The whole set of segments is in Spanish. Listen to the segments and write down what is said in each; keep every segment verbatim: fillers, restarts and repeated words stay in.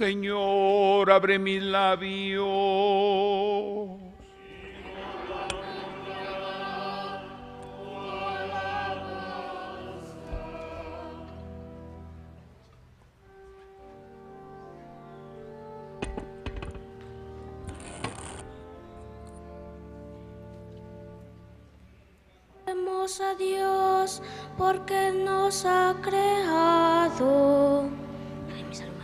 Señor, abre mis labios. A Dios porque Él nos ha creado. Ay, me salió mal.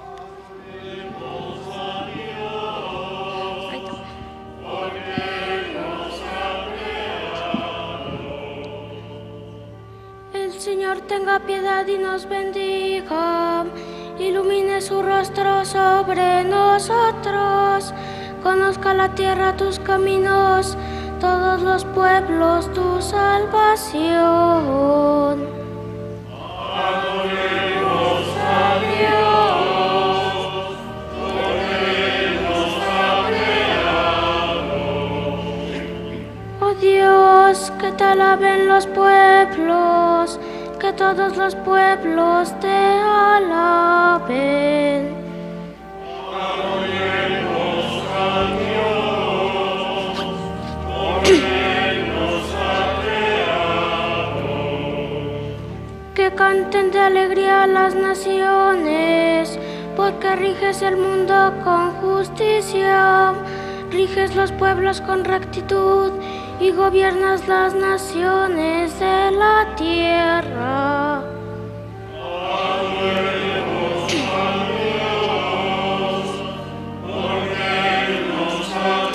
A Dios porque Él nos ha creado. El Señor tenga piedad y nos bendiga, ilumine su rostro sobre nosotros, conozca la tierra tus caminos, todos los pueblos tu salvación. Adoremos a Dios, porque Él nos ha creado. Oh Dios, que te alaben los pueblos, que todos los pueblos te alaben. Adoremos a Dios. Que canten de alegría las naciones, porque riges el mundo con justicia, riges los pueblos con rectitud y gobiernas las naciones de la tierra. Adoremos a Dios, porque Él nos ha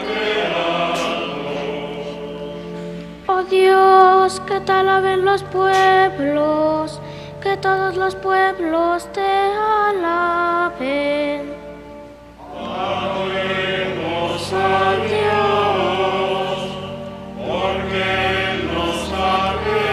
creado. Oh Dios, que te alaben los pueblos, que todos los pueblos te alaben. Adoremos a Dios, porque Él nos ha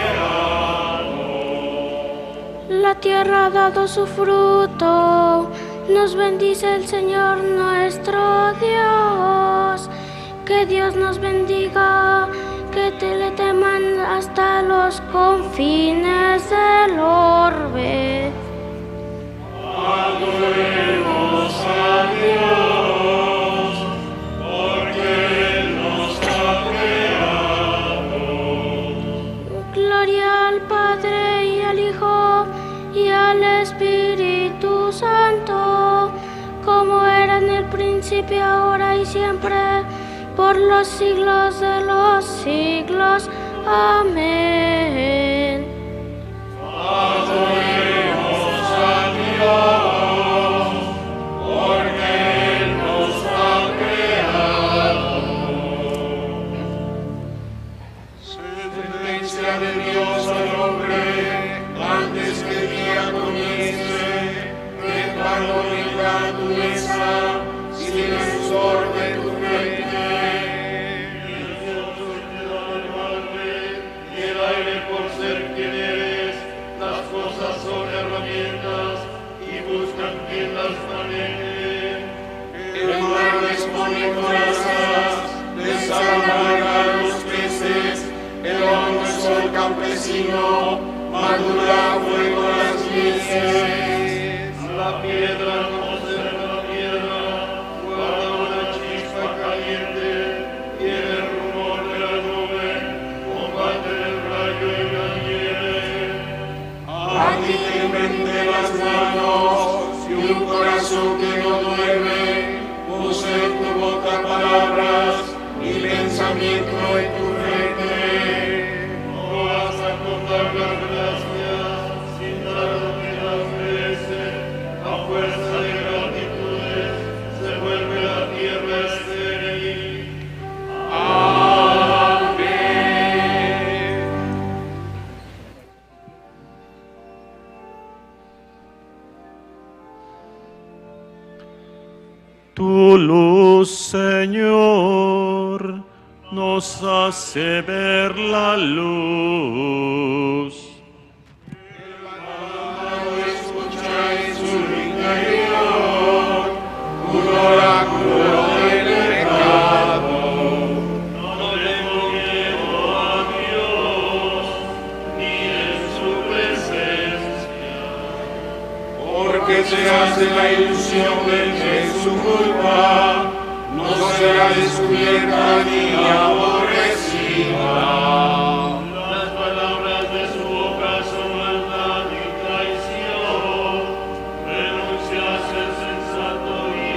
creado. La tierra ha dado su fruto, nos bendice el Señor nuestro Dios. Que Dios nos bendiga, que te le teman hasta los confines del orbe. Adoremos a Dios, porque Él nos ha creado. Gloria al Padre y al Hijo y al Espíritu Santo, como era en el principio, ahora y siempre, por los siglos de los siglos. Amén. Adoremos a Dios, porque Él nos ha creado. Sentencia de Dios al hombre, antes que el día comience, que cuando venga a tu mesa, sigue sus orden tu mente. Por ser quien eres, las cosas son herramientas y buscan quien las maneje. El mar dispone corazas, desalmará los peces, el hombre sol campesino, madura fuego las mieses. La piedra no observa la piedra, guarda una chispa caliente, y el rumor de la nube combate el rayo y la nieve. A ti te inventé las manos y un corazón que no duerme, puse en tu boca palabras y pensamiento en tu frente. No vas a contar las gracias sin dar lo que las mereces. A fuerza de gratitudes se vuelve la tierra estéril. Tu luz, Señor, nos hace ver la luz. El amado escucha en su interior un oráculo del pecado. No tengo miedo a Dios, ni en su presencia. Porque se hace la ilusión de que su culpa no será descubierta ni aborrecida. Las palabras de su boca son maldad y traición. Renuncia a ser sensato y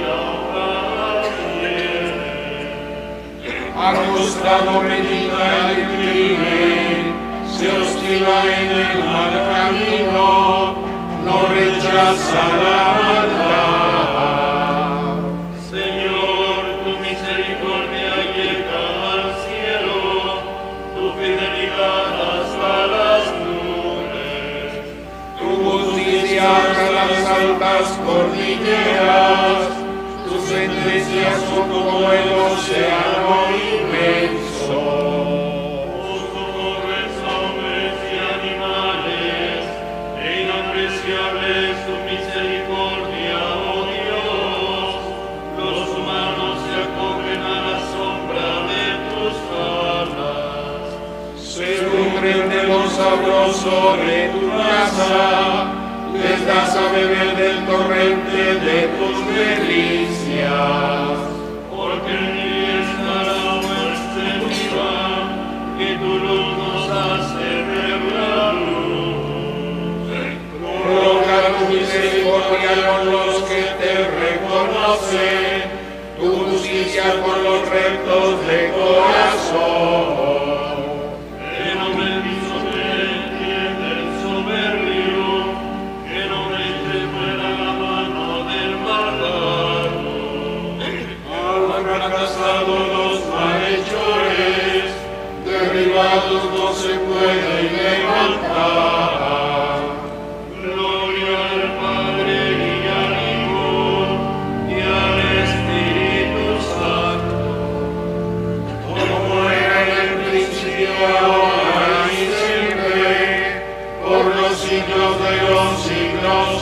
a obrar bien. Acostado medita el crimen, se obstina en el mal camino, no rechaza la maldad. Señor, tu misericordia llega al cielo, tu fidelidad hasta las nubes. Tu justicia hasta las altas cordilleras, tus sentencias son como el océano inmenso. Tú socorres a hombres y animales, e inapreciable es tu misericordia, oh Dios. Los humanos se acogen a la sombra de tus alas. Se nutren de lo sabroso de tu casa, les das a beber del torrente de tus delicias. Porque en mí está la muerte viva, que tu luz nos hace ver la luz. Prolonga tu misericordia con los que te reconocen, tu justicia con los rectos de corazón. Que no me entiende el soberbio, que no me eche fuera la mano del malvado. Han fracasado los malhechores, derribados no se pueden levantar. Gloria al Padre y al Hijo y al Espíritu Santo. Como era en el principio, ahora y siempre, por los siglos de los siglos.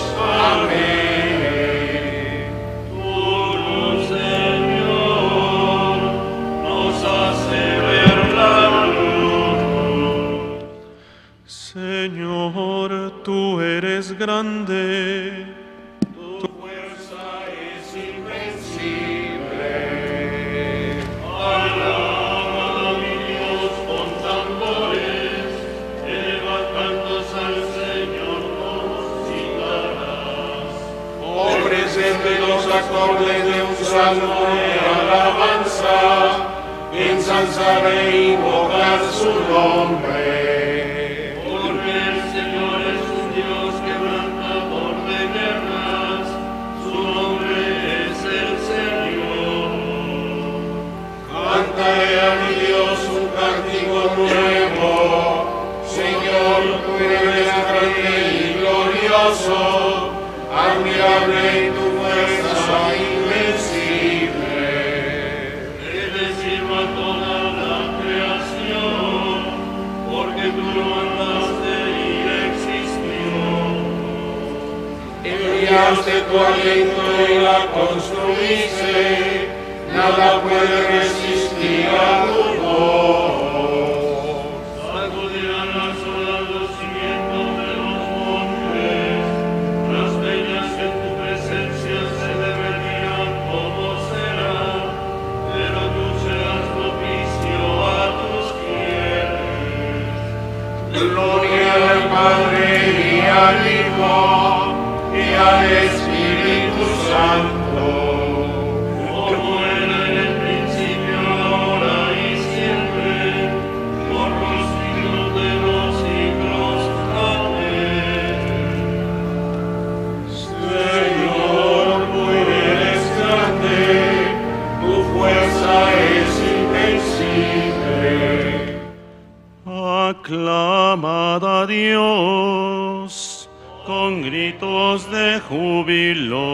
Amén. Tu luz, Señor, nos hace ver la luz. Señor, tú eres grande, Tu fuerza es invencible. Alabad a mi Dios con tambores, elevad cantos al Señor con cítaras. Ofrecedle los acordes de un salmo de alabanza, ensalzaré e invocar su nombre. Porque el Señor es un Dios quebrantador de guerras, su nombre es el Señor. Cantaré a mi Dios un cántico nuevo. Señor, tú eres grande y glorioso, admirable en tu fuerza invencible. Que le sirva toda la creación, porque tú lo mandaste y existió. Enviaste tu aliento y la construiste, nada puede resistir a tu voz. Sacudirán las olas los cimientos de los montes, las peñas en tu presencia se derretirán como será, pero tú serás propicio a tus fieles. Gloria al Padre y al Hijo y al Espíritu Santo. Como era en el principio, ahora y siempre, por los siglos de los siglos. Amén. Señor, tú eres grande, tu fuerza es invencible. aclamad a Dios con gritos de júbilo.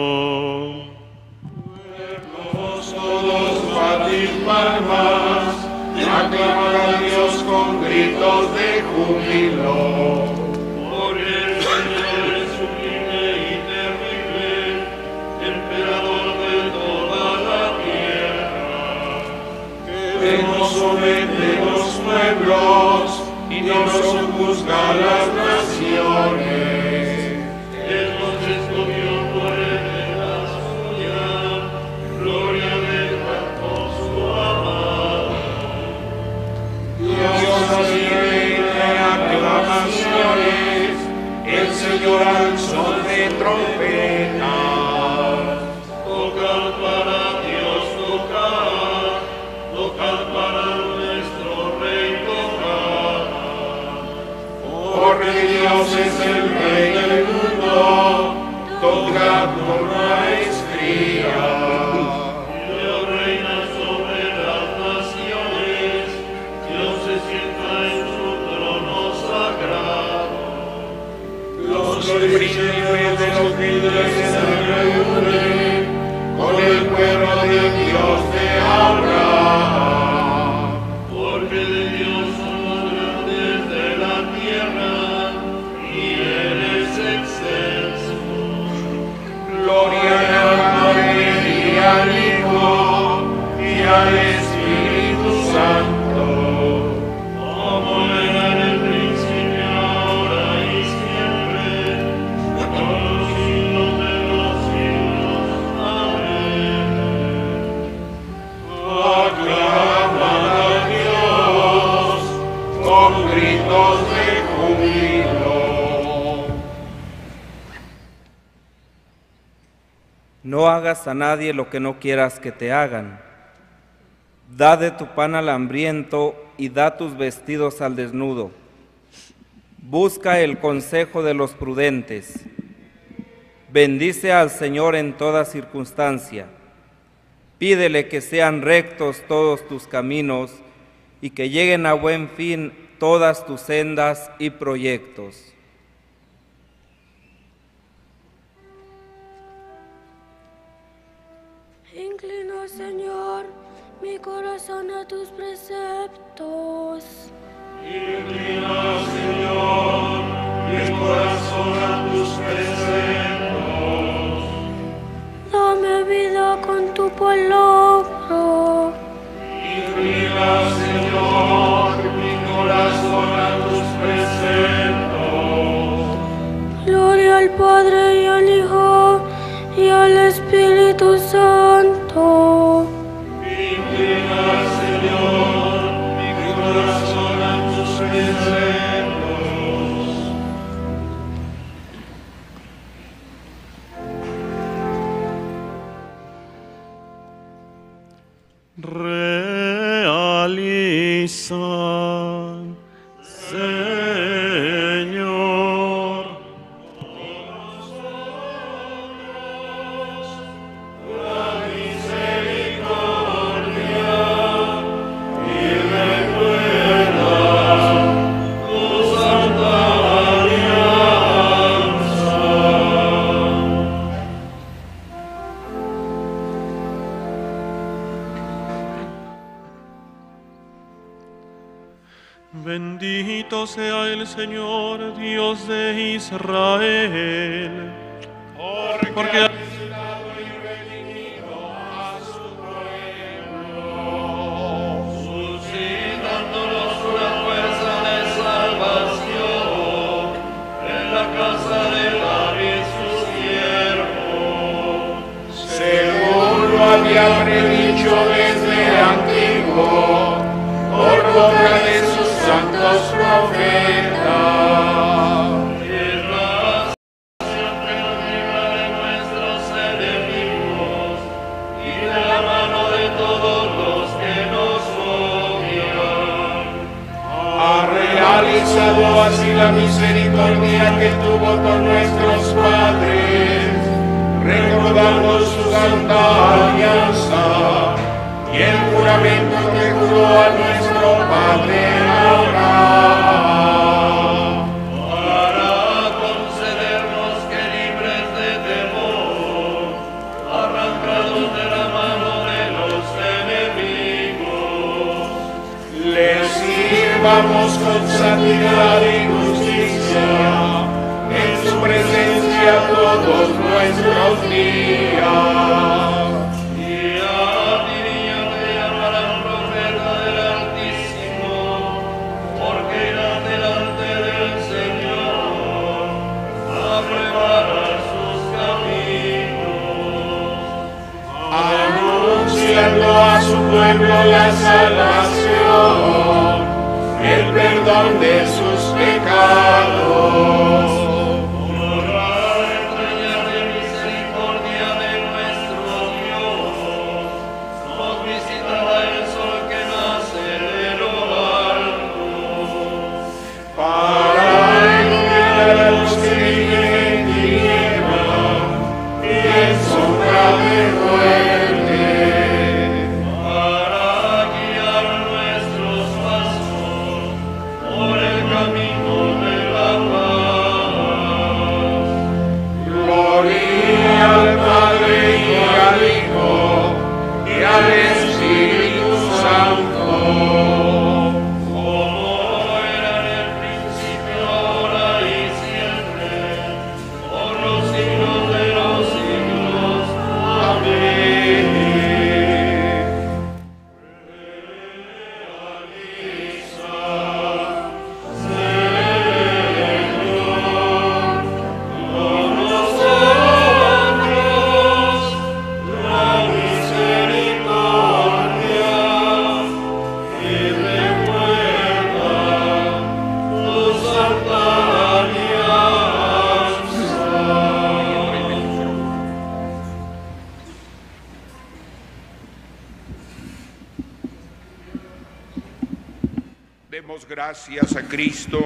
Todos batir palmas, aclamad a Dios con gritos de júbilo. Porque el Señor es sublime y terrible, emperador de toda la tierra. Que nos somete los pueblos y nos sojuzga las naciones. Él nos escogió por Señor al son de trompetas. Tocad para Dios, tocad, tocad para nuestro Rey, tocad. Porque Dios es el Rey del mundo, tocad con maestría. Dios reina sobre las naciones, Dios se sienta en su trono sagrado. Los príncipes de los reyes se reúnen con el pueblo de Dios de Abraham. Porque de Dios son los grandes de la tierra, y Él es excelso. Gloria al Padre y al Hijo y al Espíritu Santo. Como era en el principio, ahora y siempre, por los siglos de los siglos. Amén. Aclamad a Dios con gritos de júbilo. No hagas a nadie lo que no quieras que te hagan. Da de tu pan al hambriento y da tus vestidos al desnudo. Busca el consejo de los prudentes. Bendice al Señor en toda circunstancia. Pídele que sean rectos todos tus caminos y que lleguen a buen fin todas tus sendas y proyectos. Inclina, Señor, mi corazón a tus preceptos. Inclina, Señor, mi corazón a tus preceptos. Dame vida con tu palabra. Inclina, Señor, mi corazón a tus preceptos. Gloria al Padre y al Hijo y al Espíritu Santo. Inclina, Señor, mi corazón a tus preceptos. Realiza, Señor, bendito sea el Señor, Dios de Israel, porque ha visitado y redimido a su pueblo. Suscitándonos una fuerza de salvación en la casa de David, su siervo. Según lo había predicho desde antiguo, por boca de sus santos profetas. En la acción que nos libra de nuestros enemigos y de la mano de todos los que nos odian. Ha realizado así la misericordia que tuvo con nuestros padres, recordando su santa alianza y el juramento que juró a nuestro padre Abraham. Para concedernos que libres de temor, arrancados de la mano de los enemigos, Les sirvamos con santidad y justicia en su presencia todos nuestros días. y a ti niño te llamarán profeta del Altísimo, porque irás delante del Señor a preparar sus caminos. Anunciando a su pueblo la salvación, el perdón de sus pecados. Por Demos gracias a Cristo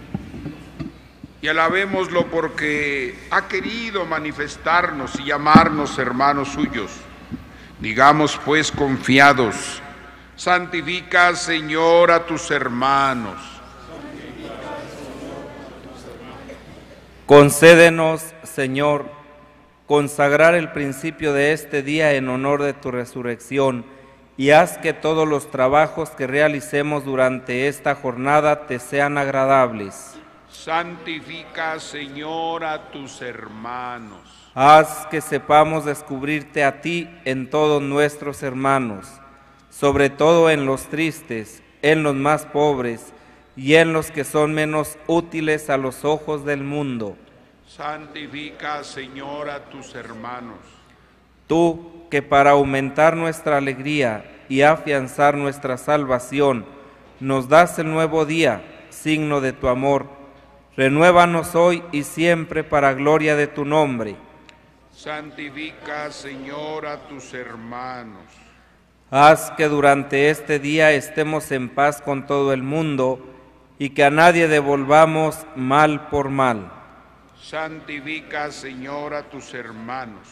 y alabémoslo porque ha querido manifestarnos y llamarnos hermanos suyos. Digamos pues confiados: santifica, Señor, a tus hermanos. Concédenos, Señor, consagrar el principio de este día en honor de tu resurrección, y haz que todos los trabajos que realicemos durante esta jornada te sean agradables. Santifica, Señor, a tus hermanos. Haz que sepamos descubrirte a ti en todos nuestros hermanos, sobre todo en los tristes, en los más pobres y en los que son menos útiles a los ojos del mundo. Santifica, Señor, a tus hermanos. Tú, que para aumentar nuestra alegría y afianzar nuestra salvación, nos das el nuevo día, signo de tu amor, renuévanos hoy y siempre para gloria de tu nombre. Santifica, Señor, a tus hermanos. Haz que durante este día estemos en paz con todo el mundo y que a nadie devolvamos mal por mal. Santifica, Señor, a tus hermanos.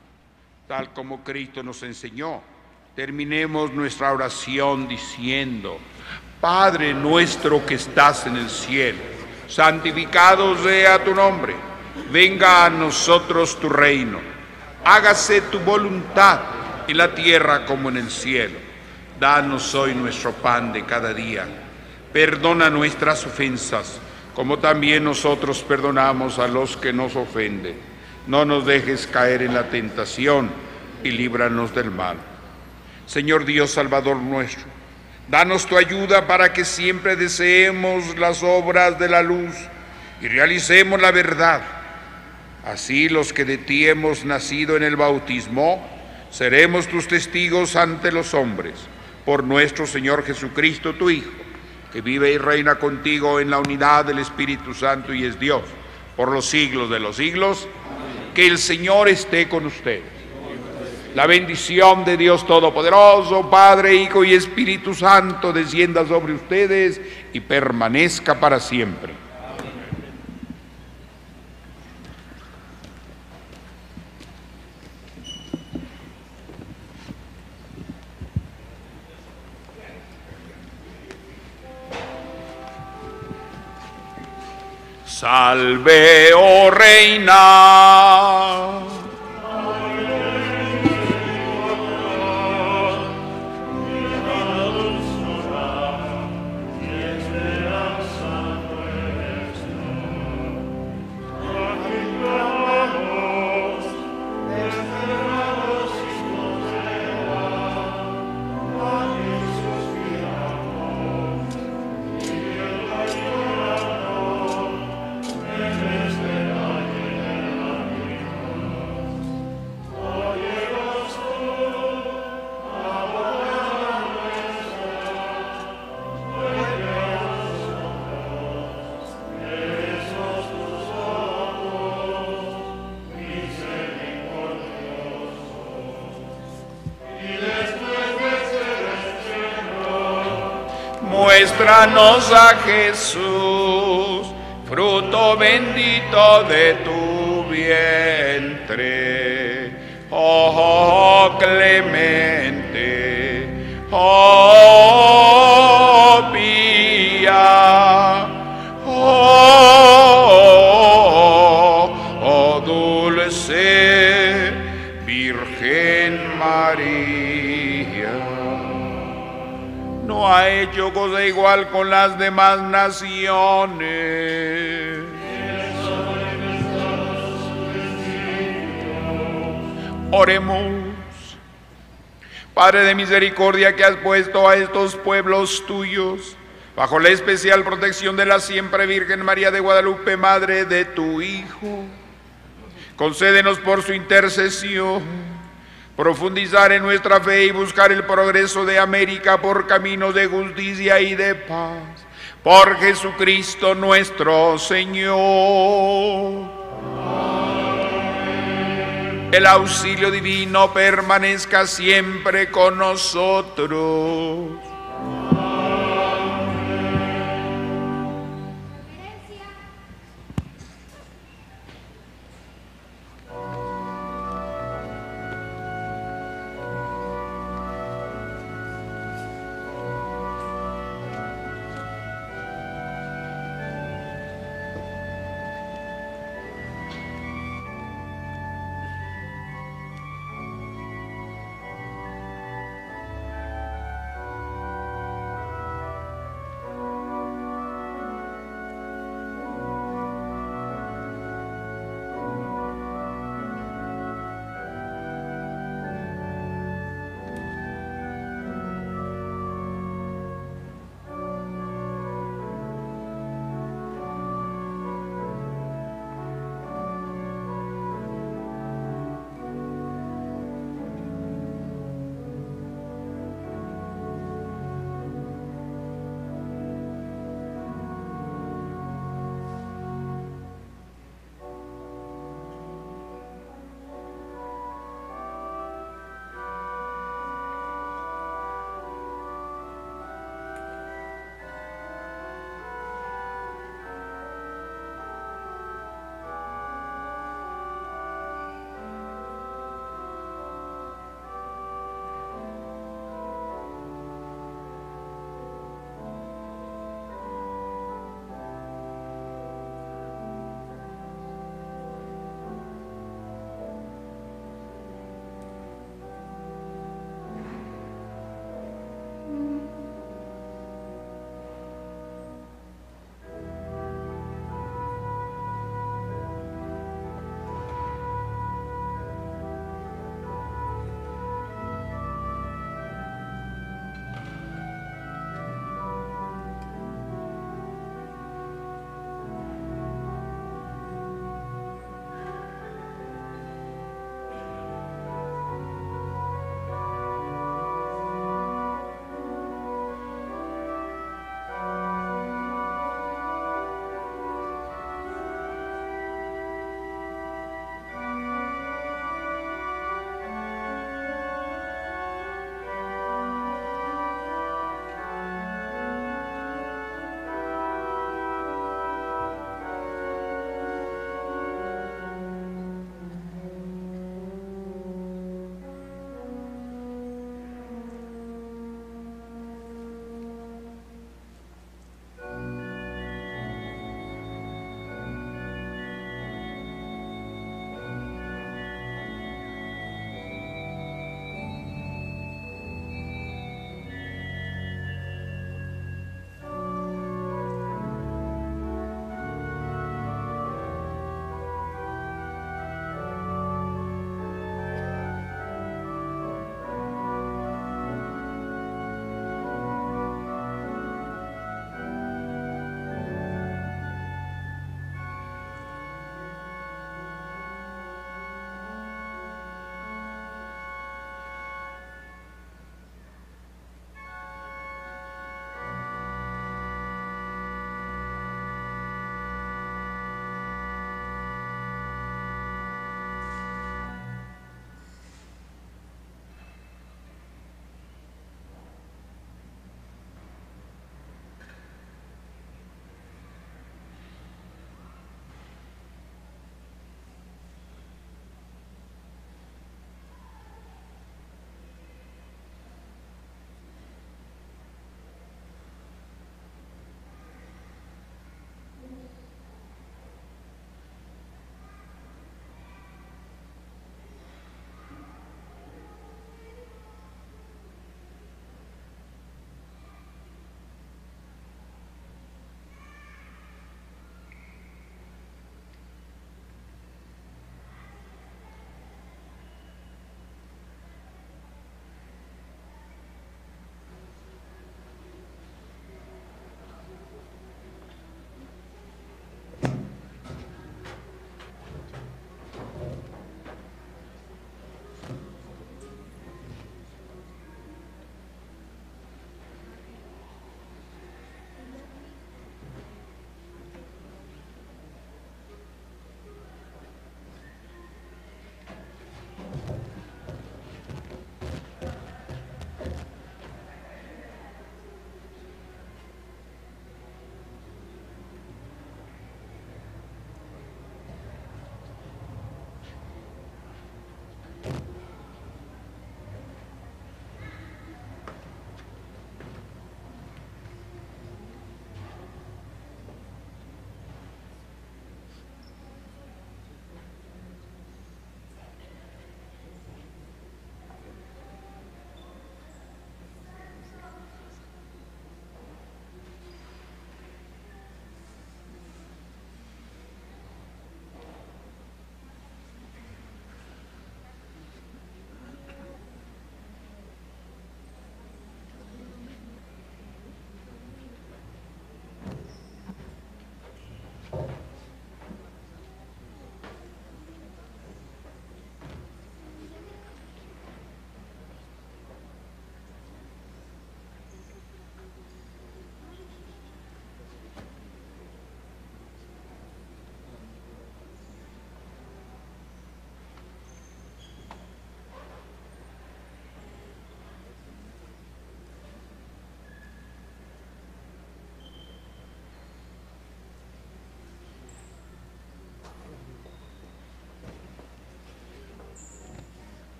Tal como Cristo nos enseñó, terminemos nuestra oración diciendo: Padre nuestro que estás en el cielo, santificado sea tu nombre. Venga a nosotros tu reino. Hágase tu voluntad en la tierra como en el cielo. Danos hoy nuestro pan de cada día. Perdona nuestras ofensas, como también nosotros perdonamos a los que nos ofenden. No nos dejes caer en la tentación y líbranos del mal. Señor Dios Salvador nuestro, danos tu ayuda para que siempre deseemos las obras de la luz y realicemos la verdad. Así los que de ti hemos nacido en el bautismo, seremos tus testigos ante los hombres, por nuestro Señor Jesucristo, tu Hijo, que vive y reina contigo en la unidad del Espíritu Santo y es Dios, por los siglos de los siglos. Que el Señor esté con ustedes. La bendición de Dios Todopoderoso, Padre, Hijo y Espíritu Santo, descienda sobre ustedes y permanezca para siempre. Salve, oh Reina. Muéstranos a Jesús, fruto bendito de tu vientre. Oh, oh clemente, oh pía, oh, oh dulce Virgen María. No ha hecho cosa igual con las demás naciones. Oremos. Padre de misericordia, que has puesto a estos pueblos tuyos bajo la especial protección de la siempre Virgen María de Guadalupe, Madre de tu Hijo, concédenos por su intercesión profundizar en nuestra fe y buscar el progreso de América por caminos de justicia y de paz. Por Jesucristo nuestro Señor. Amén. El auxilio divino permanezca siempre con nosotros. Amén.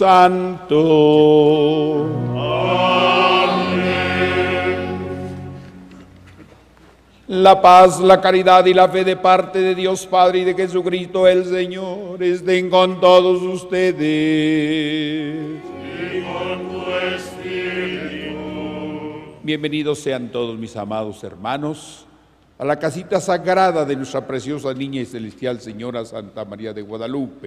Santo. La paz, la caridad y la fe de parte de Dios Padre y de Jesucristo el Señor estén con todos ustedes. Y con tu espíritu. Bienvenidos sean todos mis amados hermanos a la casita sagrada de nuestra preciosa niña y celestial Señora Santa María de Guadalupe.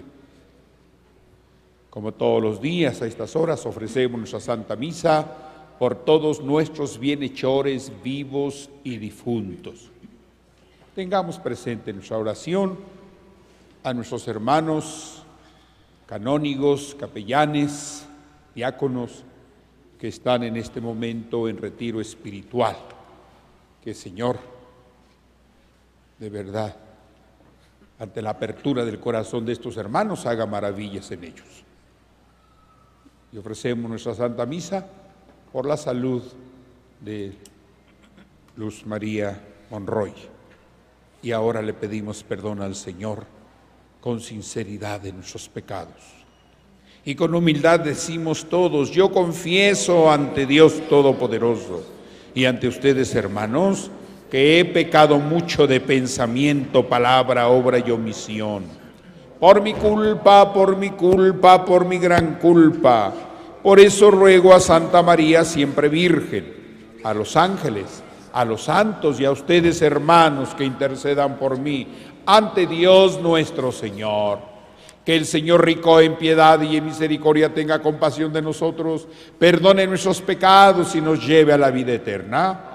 Como todos los días a estas horas ofrecemos nuestra Santa Misa por todos nuestros bienhechores vivos y difuntos. Tengamos presente en nuestra oración a nuestros hermanos canónigos, capellanes, diáconos que están en este momento en retiro espiritual. Que el Señor, de verdad, ante la apertura del corazón de estos hermanos, haga maravillas en ellos. Y ofrecemos nuestra Santa Misa por la salud de Luz María Monroy. Y ahora le pedimos perdón al Señor con sinceridad de nuestros pecados. Y con humildad decimos todos: yo confieso ante Dios Todopoderoso y ante ustedes, hermanos, que he pecado mucho de pensamiento, palabra, obra y omisión. Por mi culpa, por mi culpa, por mi gran culpa. Por eso ruego a Santa María siempre Virgen, a los ángeles, a los santos y a ustedes, hermanos, que intercedan por mí ante Dios nuestro Señor. Que el Señor, rico en piedad y en misericordia, tenga compasión de nosotros, perdone nuestros pecados y nos lleve a la vida eterna.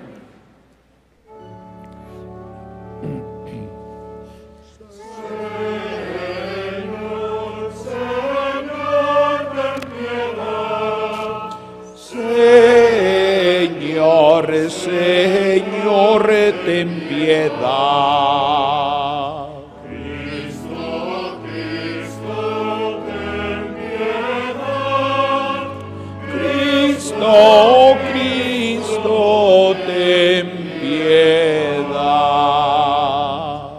Señor, Señor, ten piedad. Cristo, Cristo, ten piedad. Cristo, Cristo, ten piedad.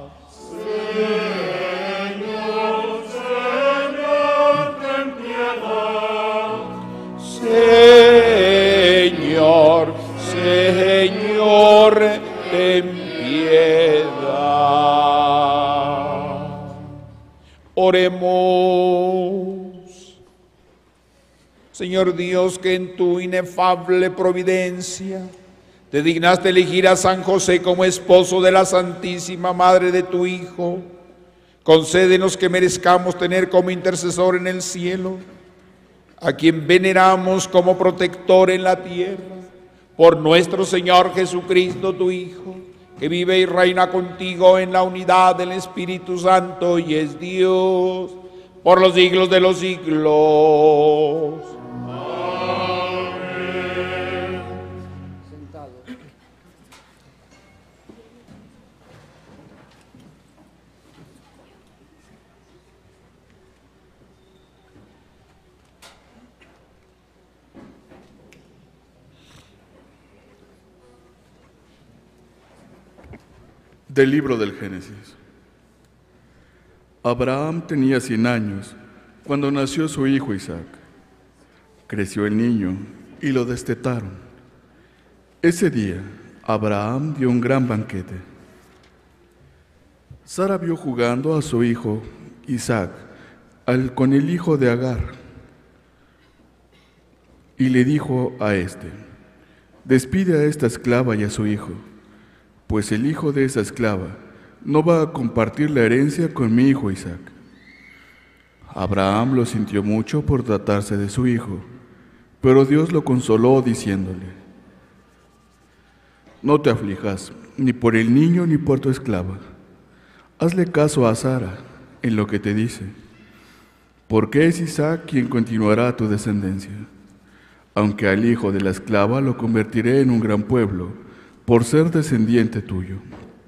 Señor, Señor, ten piedad. Señor, Señor, ten piedad. Oremos. Señor Dios, que en tu inefable providencia te dignaste elegir a San José como esposo de la Santísima Madre de tu Hijo, concédenos que merezcamos tener como intercesor en el cielo a quien veneramos como protector en la tierra, por nuestro Señor Jesucristo, tu Hijo, que vive y reina contigo en la unidad del Espíritu Santo y es Dios por los siglos de los siglos. Amén. Del libro del Génesis. Abraham tenía cien años cuando nació su hijo Isaac. Creció el niño y lo destetaron. Ese día, Abraham dio un gran banquete. Sara vio jugando a su hijo Isaac al, con el hijo de Agar y le dijo a éste: despide a esta esclava y a su hijo, pues el hijo de esa esclava no va a compartir la herencia con mi hijo Isaac. Abraham lo sintió mucho por tratarse de su hijo, pero Dios lo consoló diciéndole: no te aflijas, ni por el niño ni por tu esclava. Hazle caso a Sara en lo que te dice, porque es Isaac quien continuará tu descendencia. Aunque al hijo de la esclava lo convertiré en un gran pueblo, por ser descendiente tuyo.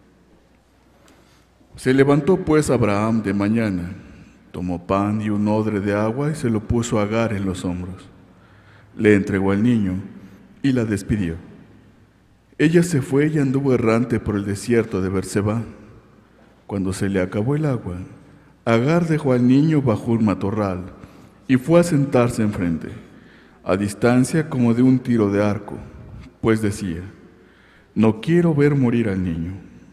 Se levantó pues Abraham de mañana, tomó pan y un odre de agua y se lo puso a Agar en los hombros. Le entregó al niño y la despidió. Ella se fue y anduvo errante por el desierto de Berseba. Cuando se le acabó el agua, Agar dejó al niño bajo un matorral y fue a sentarse enfrente, a distancia como de un tiro de arco, pues decía: no quiero ver morir al niño.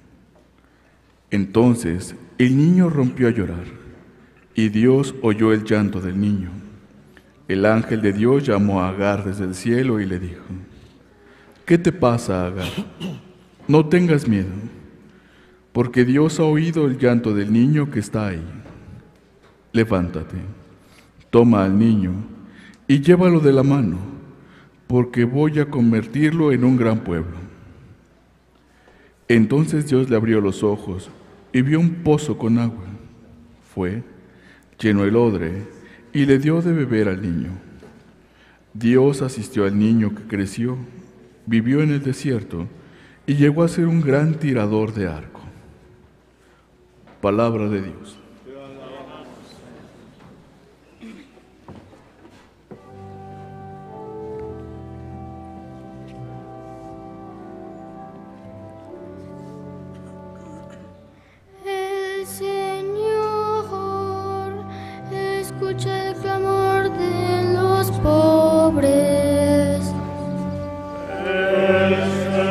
Entonces el niño rompió a llorar, y Dios oyó el llanto del niño. El ángel de Dios llamó a Agar desde el cielo y le dijo: ¿qué te pasa, Agar? No tengas miedo, porque Dios ha oído el llanto del niño que está ahí. Levántate, toma al niño y llévalo de la mano, porque voy a convertirlo en un gran pueblo. Entonces Dios le abrió los ojos y vio un pozo con agua. Fue, llenó el odre y le dio de beber al niño. Dios asistió al niño que creció, vivió en el desierto y llegó a ser un gran tirador de arco. Palabra de Dios. El Señor escucha el clamor de los pobres. El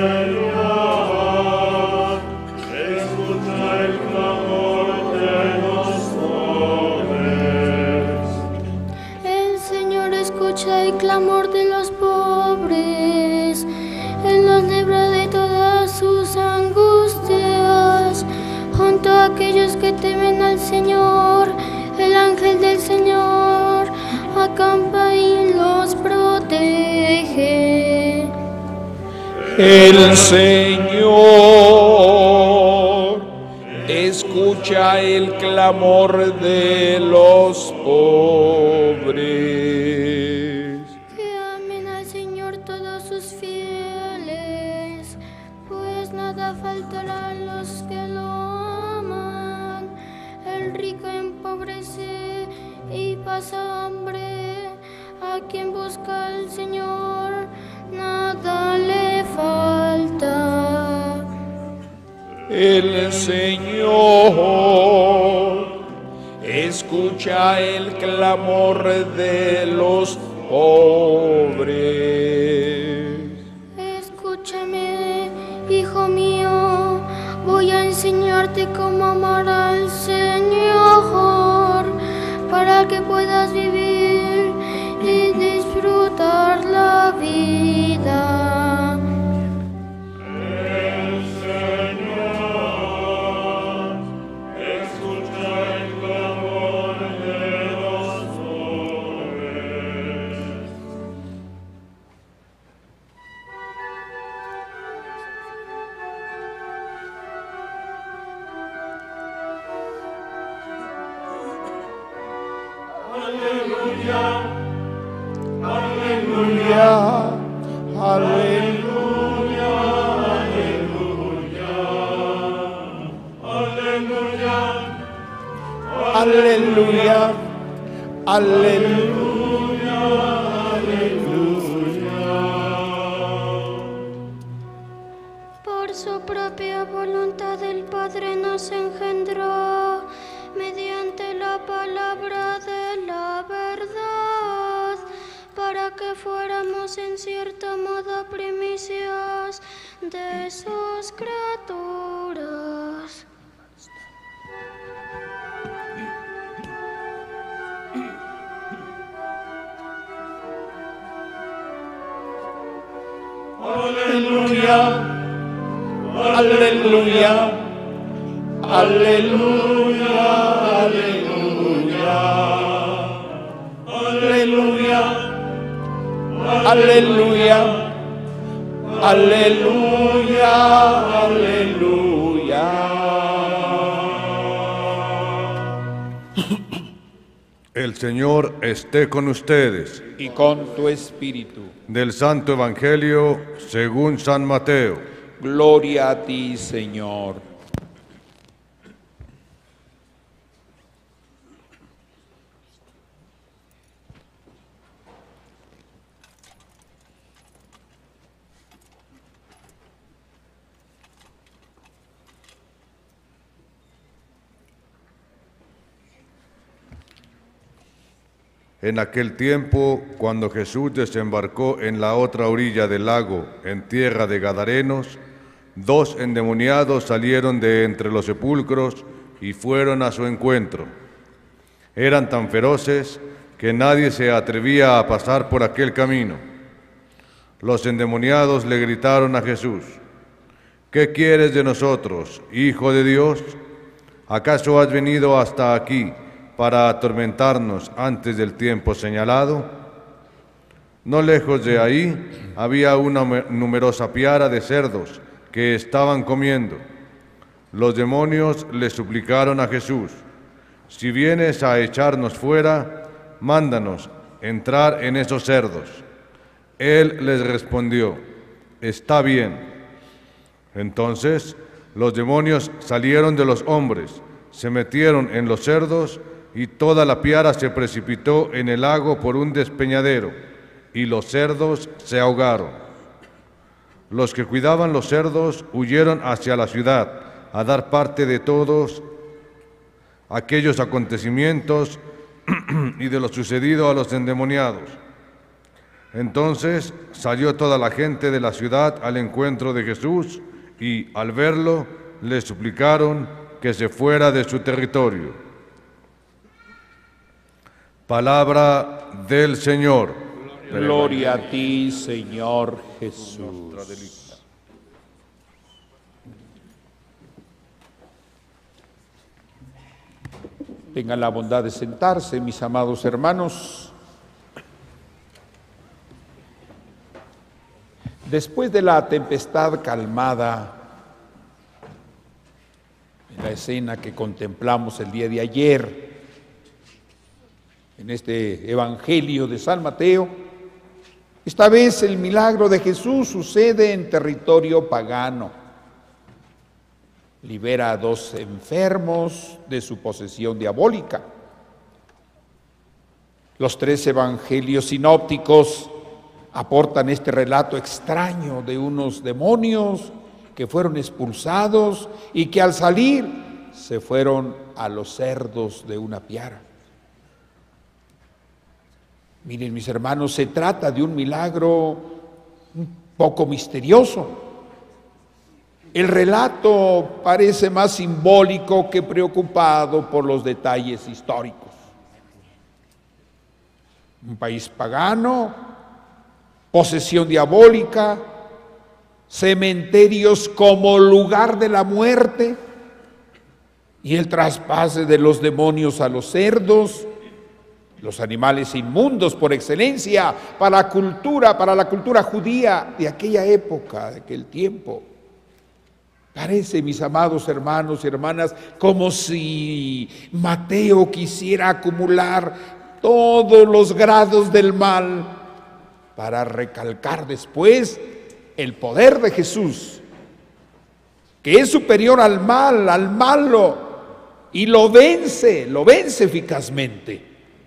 Señor escucha el clamor de los pobres. El Señor escucha el clamor de los pobres. Él los libra de todas sus angustias. Junto a aquellos que temen al Señor, el ángel del Señor acampa y los protege. El Señor escucha el clamor de los pobres. Que amen al Señor todos sus fieles, pues nada faltará a los que lo aman. El rico empobrece y pasa hambre, a quien busca al Señor nada le falta. El Señor escucha el clamor de los pobres. Escúchame, hijo mío, voy a enseñarte cómo amar al Señor, para que puedas vivir y disfrutar la vida. El Señor escucha el clamor de los pobres. Aleluya, aleluya, aleluya, aleluya, aleluya, aleluya, aleluya, aleluya. Por su propia voluntad el Padre nos engendró mediante la palabra de la verdad, para que fuéramos en cierto modo primicias de sus criaturas. Aleluya, aleluya, aleluya, aleluya, aleluya, aleluya, aleluya, aleluya. El Señor esté con ustedes. Y con tu espíritu. Del Santo Evangelio según San Mateo. Gloria a ti, Señor. En aquel tiempo, cuando Jesús desembarcó en la otra orilla del lago, en tierra de Gadarenos, dos endemoniados salieron de entre los sepulcros y fueron a su encuentro. Eran tan feroces que nadie se atrevía a pasar por aquel camino. Los endemoniados le gritaron a Jesús: ¿qué quieres de nosotros, Hijo de Dios? ¿Acaso has venido hasta aquí para atormentarnos antes del tiempo señalado? No lejos de ahí había una numerosa piara de cerdos que estaban comiendo. Los demonios le suplicaron a Jesús: si vienes a echarnos fuera, mándanos entrar en esos cerdos. Él les respondió: está bien. Entonces los demonios salieron de los hombres, se metieron en los cerdos, y toda la piara se precipitó en el lago por un despeñadero, y los cerdos se ahogaron. Los que cuidaban los cerdos huyeron hacia la ciudad a dar parte de todos aquellos acontecimientos y de lo sucedido a los endemoniados. Entonces salió toda la gente de la ciudad al encuentro de Jesús, y al verlo le suplicaron que se fuera de su territorio. Palabra del Señor. Gloria a ti, Señor Jesús. Tengan la bondad de sentarse, mis amados hermanos. Después de la tempestad calmada, en la escena que contemplamos el día de ayer, en este Evangelio de San Mateo, esta vez el milagro de Jesús sucede en territorio pagano. Libera a dos enfermos de su posesión diabólica. Los tres evangelios sinópticos aportan este relato extraño de unos demonios que fueron expulsados y que al salir se fueron a los cerdos de una piara. Miren, mis hermanos, se trata de un milagro un poco misterioso. El relato parece más simbólico que preocupado por los detalles históricos. Un país pagano, posesión diabólica, cementerios como lugar de la muerte y el traspase de los demonios a los cerdos, los animales inmundos por excelencia para la cultura, para la cultura judía de aquella época, de aquel tiempo. Parece, mis amados hermanos y hermanas, como si Mateo quisiera acumular todos los grados del mal para recalcar después el poder de Jesús, que es superior al mal, al malo, y lo vence, lo vence eficazmente.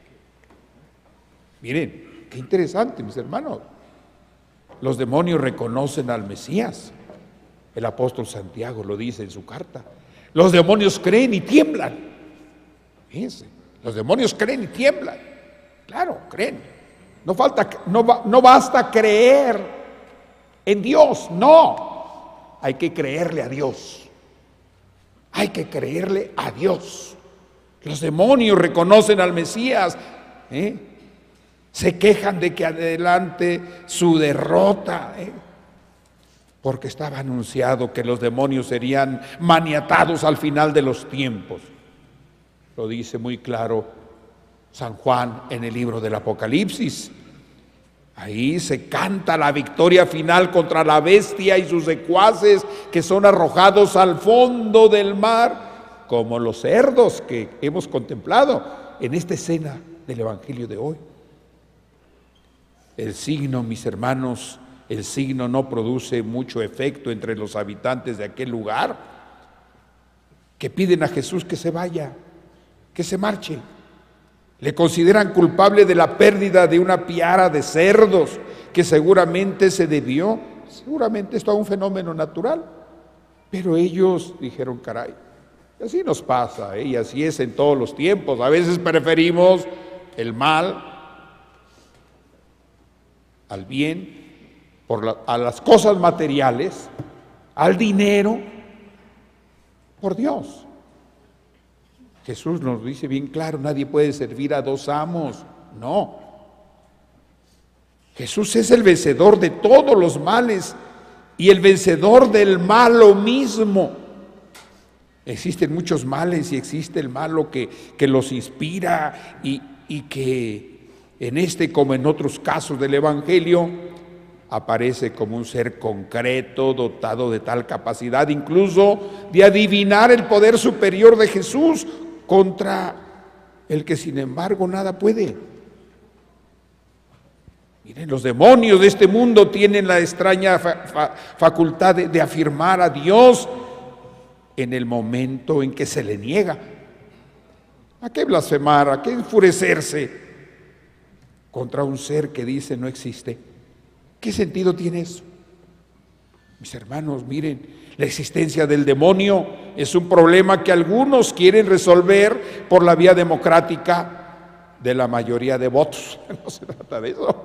Miren, qué interesante, mis hermanos. Los demonios reconocen al Mesías. El apóstol Santiago lo dice en su carta. Los demonios creen y tiemblan. Fíjense, los demonios creen y tiemblan. Claro, creen. No falta, no, no basta creer en Dios, no. Hay que creerle a Dios. Hay que creerle a Dios. Los demonios reconocen al Mesías, ¿eh? Se quejan de que adelante su derrota, ¿eh? Porque estaba anunciado que los demonios serían maniatados al final de los tiempos. Lo dice muy claro San Juan en el libro del Apocalipsis. Ahí se canta la victoria final contra la bestia y sus secuaces, que son arrojados al fondo del mar, como los cerdos que hemos contemplado en esta escena del Evangelio de hoy. El signo, mis hermanos, el signo no produce mucho efecto entre los habitantes de aquel lugar, que piden a Jesús que se vaya, que se marche. Le consideran culpable de la pérdida de una piara de cerdos, que seguramente se debió, seguramente esto a un fenómeno natural. Pero ellos dijeron, caray, y así nos pasa, ¿eh? Y así es en todos los tiempos. A veces preferimos el mal al bien, por la, a las cosas materiales, al dinero, por Dios. Jesús nos dice bien claro, nadie puede servir a dos amos, no. Jesús es el vencedor de todos los males y el vencedor del malo mismo. Existen muchos males y existe el malo que, que los inspira y, y que en este como en otros casos del Evangelio aparece como un ser concreto, dotado de tal capacidad incluso de adivinar el poder superior de Jesús contra el que sin embargo nada puede. Miren, los demonios de este mundo tienen la extraña fa fa facultad de, de afirmar a Dios en el momento en que se le niega. ¿A qué blasfemar? ¿A qué enfurecerse contra un ser que dice no existe? ¿Qué sentido tiene eso? Mis hermanos, miren, la existencia del demonio es un problema que algunos quieren resolver por la vía democrática de la mayoría de votos. No se trata de eso.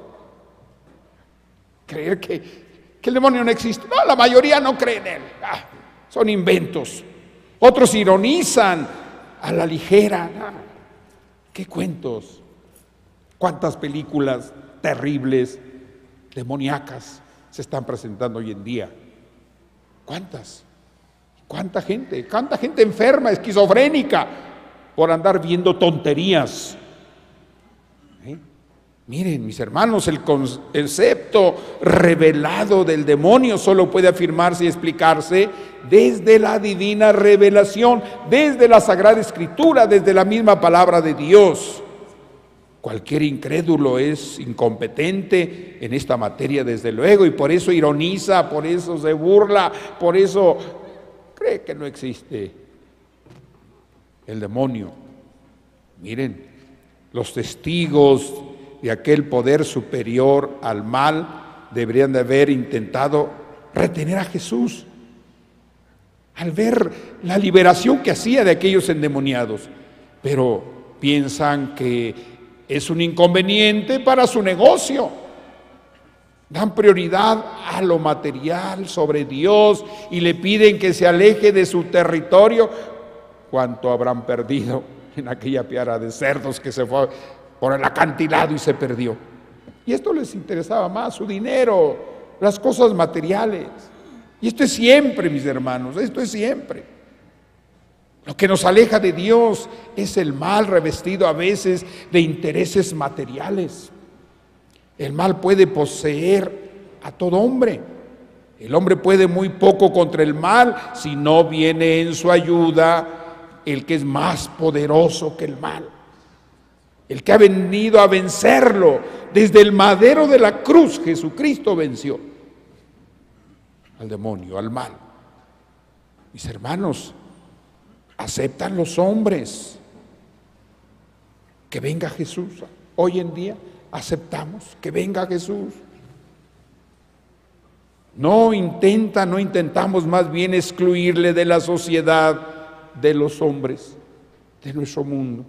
Creer que, que el demonio no existe. No, la mayoría no cree en él. Ah, son inventos. Otros ironizan a la ligera. Ah, ¿qué cuentos? ¿Cuántas películas terribles, demoníacas se están presentando hoy en día? ¿Cuántas? ¿Cuánta gente? ¿Cuánta gente enferma, esquizofrénica, por andar viendo tonterías? ¿Eh? Miren, mis hermanos, el concepto revelado del demonio solo puede afirmarse y explicarse desde la divina revelación, desde la Sagrada Escritura, desde la misma palabra de Dios. Cualquier incrédulo es incompetente en esta materia, desde luego, y por eso ironiza, por eso se burla, por eso cree que no existe el demonio. Miren, los testigos de aquel poder superior al mal deberían de haber intentado retener a Jesús al ver la liberación que hacía de aquellos endemoniados, pero piensan que es un inconveniente para su negocio. Dan prioridad a lo material sobre Dios y le piden que se aleje de su territorio. ¿Cuánto habrán perdido en aquella piara de cerdos que se fue por el acantilado y se perdió? Y esto les interesaba más, su dinero, las cosas materiales. Y esto es siempre, mis hermanos, esto es siempre. Lo que nos aleja de Dios es el mal revestido a veces de intereses materiales. El mal puede poseer a todo hombre. El hombre puede muy poco contra el mal si no viene en su ayuda el que es más poderoso que el mal. El que ha venido a vencerlo desde el madero de la cruz. Jesucristo venció al demonio, al mal. Mis hermanos, ¿aceptan los hombres que venga Jesús? Hoy en día aceptamos que venga Jesús. No intenta, no intentamos más bien excluirle de la sociedad de los hombres, de nuestro mundo.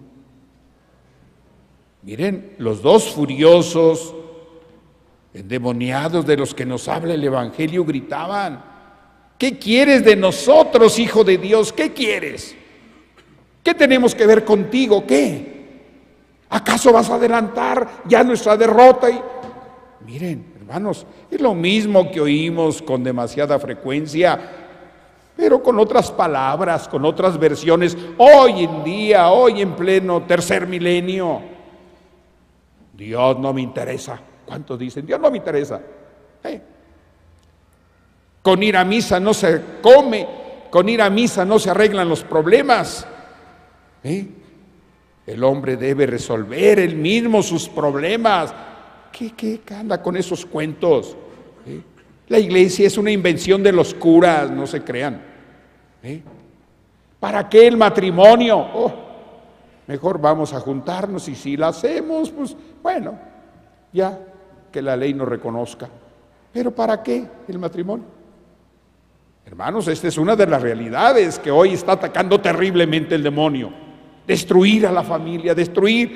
Miren, los dos furiosos, endemoniados de los que nos habla el Evangelio, gritaban: ¿qué quieres de nosotros, Hijo de Dios? ¿Qué quieres? ¿Qué tenemos que ver contigo? ¿Qué? ¿Acaso vas a adelantar ya nuestra derrota? Y miren, hermanos, es lo mismo que oímos con demasiada frecuencia, pero con otras palabras, con otras versiones, hoy en día, hoy en pleno tercer milenio. Dios no me interesa. ¿Cuántos dicen? Dios no me interesa. ¿Eh? Con ir a misa no se come, con ir a misa no se arreglan los problemas. ¿Eh? El hombre debe resolver él mismo sus problemas. ¿Qué, qué anda con esos cuentos? ¿Eh? La iglesia es una invención de los curas, no se crean. ¿Eh? ¿Para qué el matrimonio? Oh, mejor vamos a juntarnos y si lo hacemos, pues bueno, ya que la ley nos reconozca. ¿Pero para qué el matrimonio? Hermanos, esta es una de las realidades que hoy está atacando terriblemente el demonio. Destruir a la familia, destruir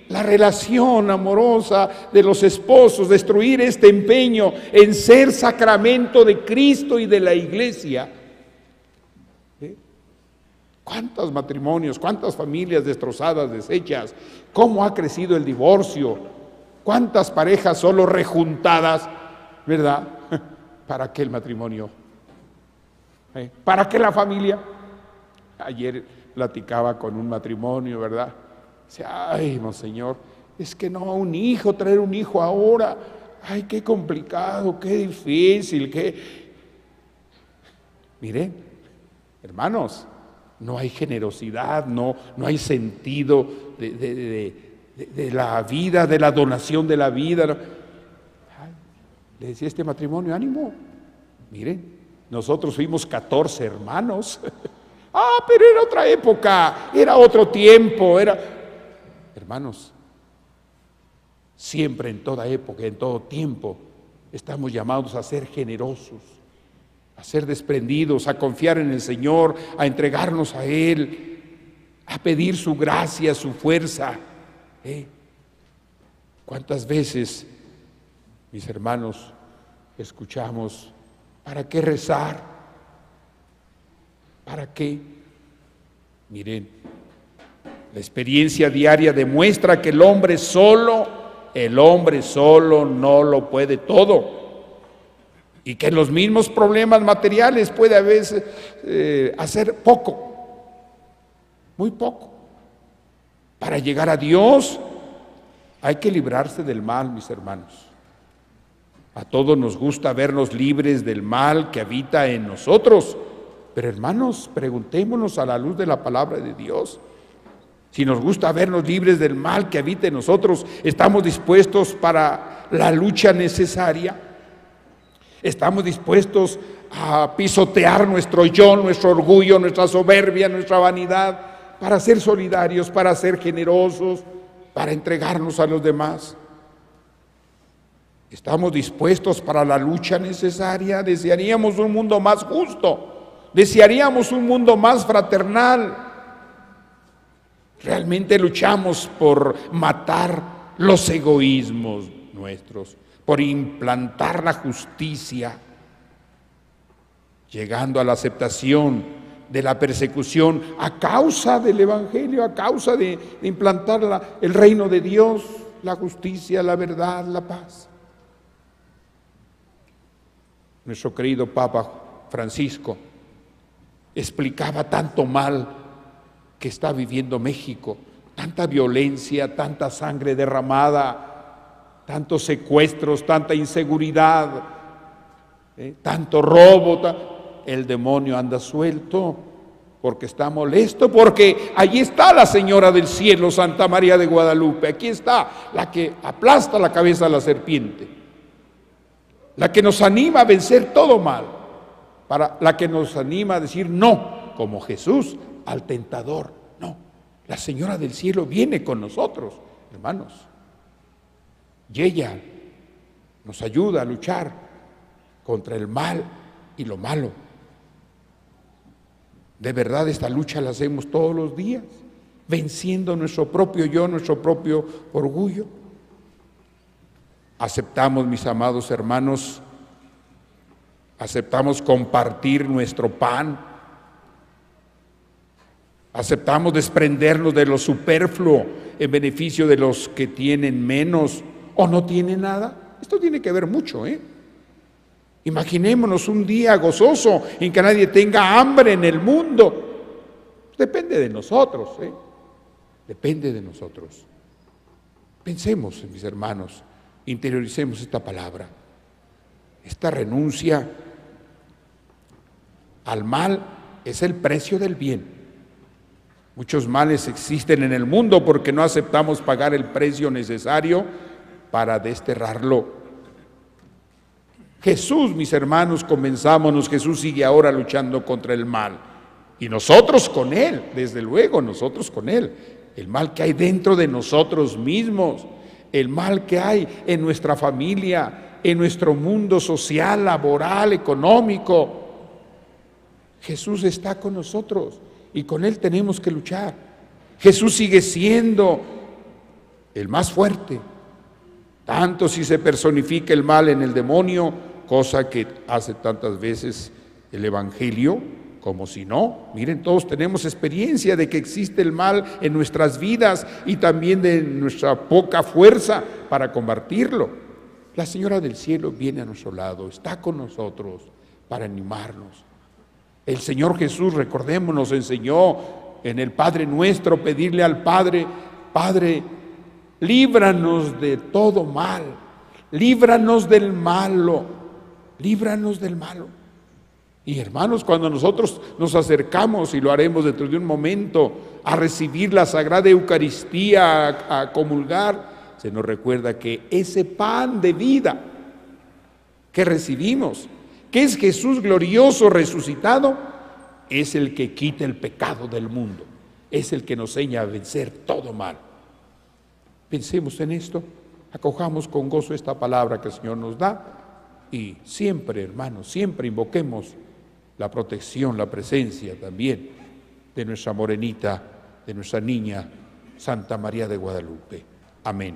la relación amorosa de los esposos, destruir este empeño en ser sacramento de Cristo y de la Iglesia. ¿Eh? ¿Cuántos matrimonios, cuántas familias destrozadas, deshechas? ¿Cómo ha crecido el divorcio? ¿Cuántas parejas solo rejuntadas, verdad? ¿Para qué el matrimonio? ¿Eh? ¿Para qué la familia? Ayer platicaba con un matrimonio, ¿verdad? Dice, ay, monseñor, es que no, un hijo, traer un hijo ahora, ay, qué complicado, qué difícil, qué... Miren, hermanos, no hay generosidad, no, no hay sentido de, de, de, de, de la vida, de la donación de la vida. Ay, le decía este matrimonio, ánimo, miren, nosotros fuimos catorce hermanos. Ah, pero era otra época, era otro tiempo, era... Hermanos, siempre en toda época, en todo tiempo, estamos llamados a ser generosos, a ser desprendidos, a confiar en el Señor, a entregarnos a Él, a pedir su gracia, su fuerza. ¿Eh? ¿Cuántas veces, mis hermanos, escuchamos, ¿para qué rezar? ¿Para qué? Miren, la experiencia diaria demuestra que el hombre solo, el hombre solo no lo puede todo. Y que en los mismos problemas materiales puede a veces eh, hacer poco, muy poco. Para llegar a Dios hay que librarse del mal, mis hermanos. A todos nos gusta vernos libres del mal que habita en nosotros. Pero hermanos, preguntémonos a la luz de la palabra de Dios. Si nos gusta vernos libres del mal que habita en nosotros, ¿estamos dispuestos para la lucha necesaria? ¿Estamos dispuestos a pisotear nuestro yo, nuestro orgullo, nuestra soberbia, nuestra vanidad, para ser solidarios, para ser generosos, para entregarnos a los demás? ¿Estamos dispuestos para la lucha necesaria? Desearíamos un mundo más justo, desearíamos un mundo más fraternal. Realmente luchamos por matar los egoísmos nuestros, por implantar la justicia, llegando a la aceptación de la persecución a causa del Evangelio, a causa de, de implantar la, el reino de Dios, la justicia, la verdad, la paz. Nuestro querido Papa Francisco explicaba tanto mal que está viviendo México, tanta violencia, tanta sangre derramada, tantos secuestros, tanta inseguridad, ¿eh? tanto robo, ta... el demonio anda suelto porque está molesto, porque allí está la Señora del Cielo, Santa María de Guadalupe, aquí está la que aplasta la cabeza a la serpiente, la que nos anima a vencer todo mal, para la que nos anima a decir no, como Jesús, al tentador. No, la Señora del Cielo viene con nosotros, hermanos, y ella nos ayuda a luchar contra el mal y lo malo. De verdad, esta lucha la hacemos todos los días, venciendo nuestro propio yo, nuestro propio orgullo. Aceptamos, mis amados hermanos, aceptamos compartir nuestro pan. Aceptamos desprendernos de lo superfluo en beneficio de los que tienen menos o no tienen nada. Esto tiene que ver mucho, ¿eh? Imaginémonos un día gozoso en que nadie tenga hambre en el mundo. Depende de nosotros, ¿eh? Depende de nosotros. Pensemos, mis hermanos, interioricemos esta palabra. Esta renuncia al mal es el precio del bien. Muchos males existen en el mundo porque no aceptamos pagar el precio necesario para desterrarlo. Jesús, mis hermanos, convenzámonos, Jesús sigue ahora luchando contra el mal. Y nosotros con Él, desde luego, nosotros con Él. El mal que hay dentro de nosotros mismos, el mal que hay en nuestra familia, en nuestro mundo social, laboral, económico. Jesús está con nosotros y con Él tenemos que luchar. Jesús sigue siendo el más fuerte. Tanto si se personifica el mal en el demonio, cosa que hace tantas veces el Evangelio, como si no. Miren, todos tenemos experiencia de que existe el mal en nuestras vidas y también de nuestra poca fuerza para combatirlo. La Señora del Cielo viene a nuestro lado, está con nosotros para animarnos. El Señor Jesús, recordemos, nos enseñó en el Padre Nuestro pedirle al Padre: Padre, líbranos de todo mal, líbranos del malo, líbranos del malo. Y hermanos, cuando nosotros nos acercamos, y lo haremos dentro de un momento, a recibir la Sagrada Eucaristía, a, a comulgar, se nos recuerda que ese pan de vida que recibimos, que es Jesús glorioso resucitado, es el que quita el pecado del mundo, es el que nos enseña a vencer todo mal. Pensemos en esto, acojamos con gozo esta palabra que el Señor nos da y siempre, hermanos, siempre invoquemos la protección, la presencia también de nuestra morenita, de nuestra niña Santa María de Guadalupe. Amén.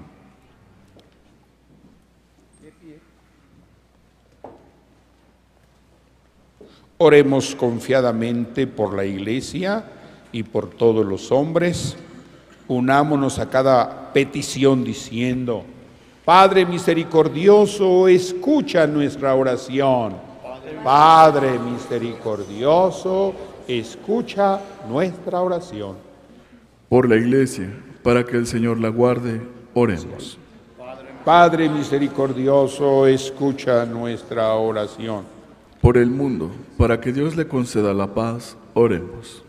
Oremos confiadamente por la Iglesia y por todos los hombres. Unámonos a cada petición diciendo: Padre misericordioso, escucha nuestra oración. Padre misericordioso, escucha nuestra oración. Por la Iglesia, para que el Señor la guarde, oremos. Padre misericordioso, escucha nuestra oración. Por el mundo, para que Dios le conceda la paz, oremos.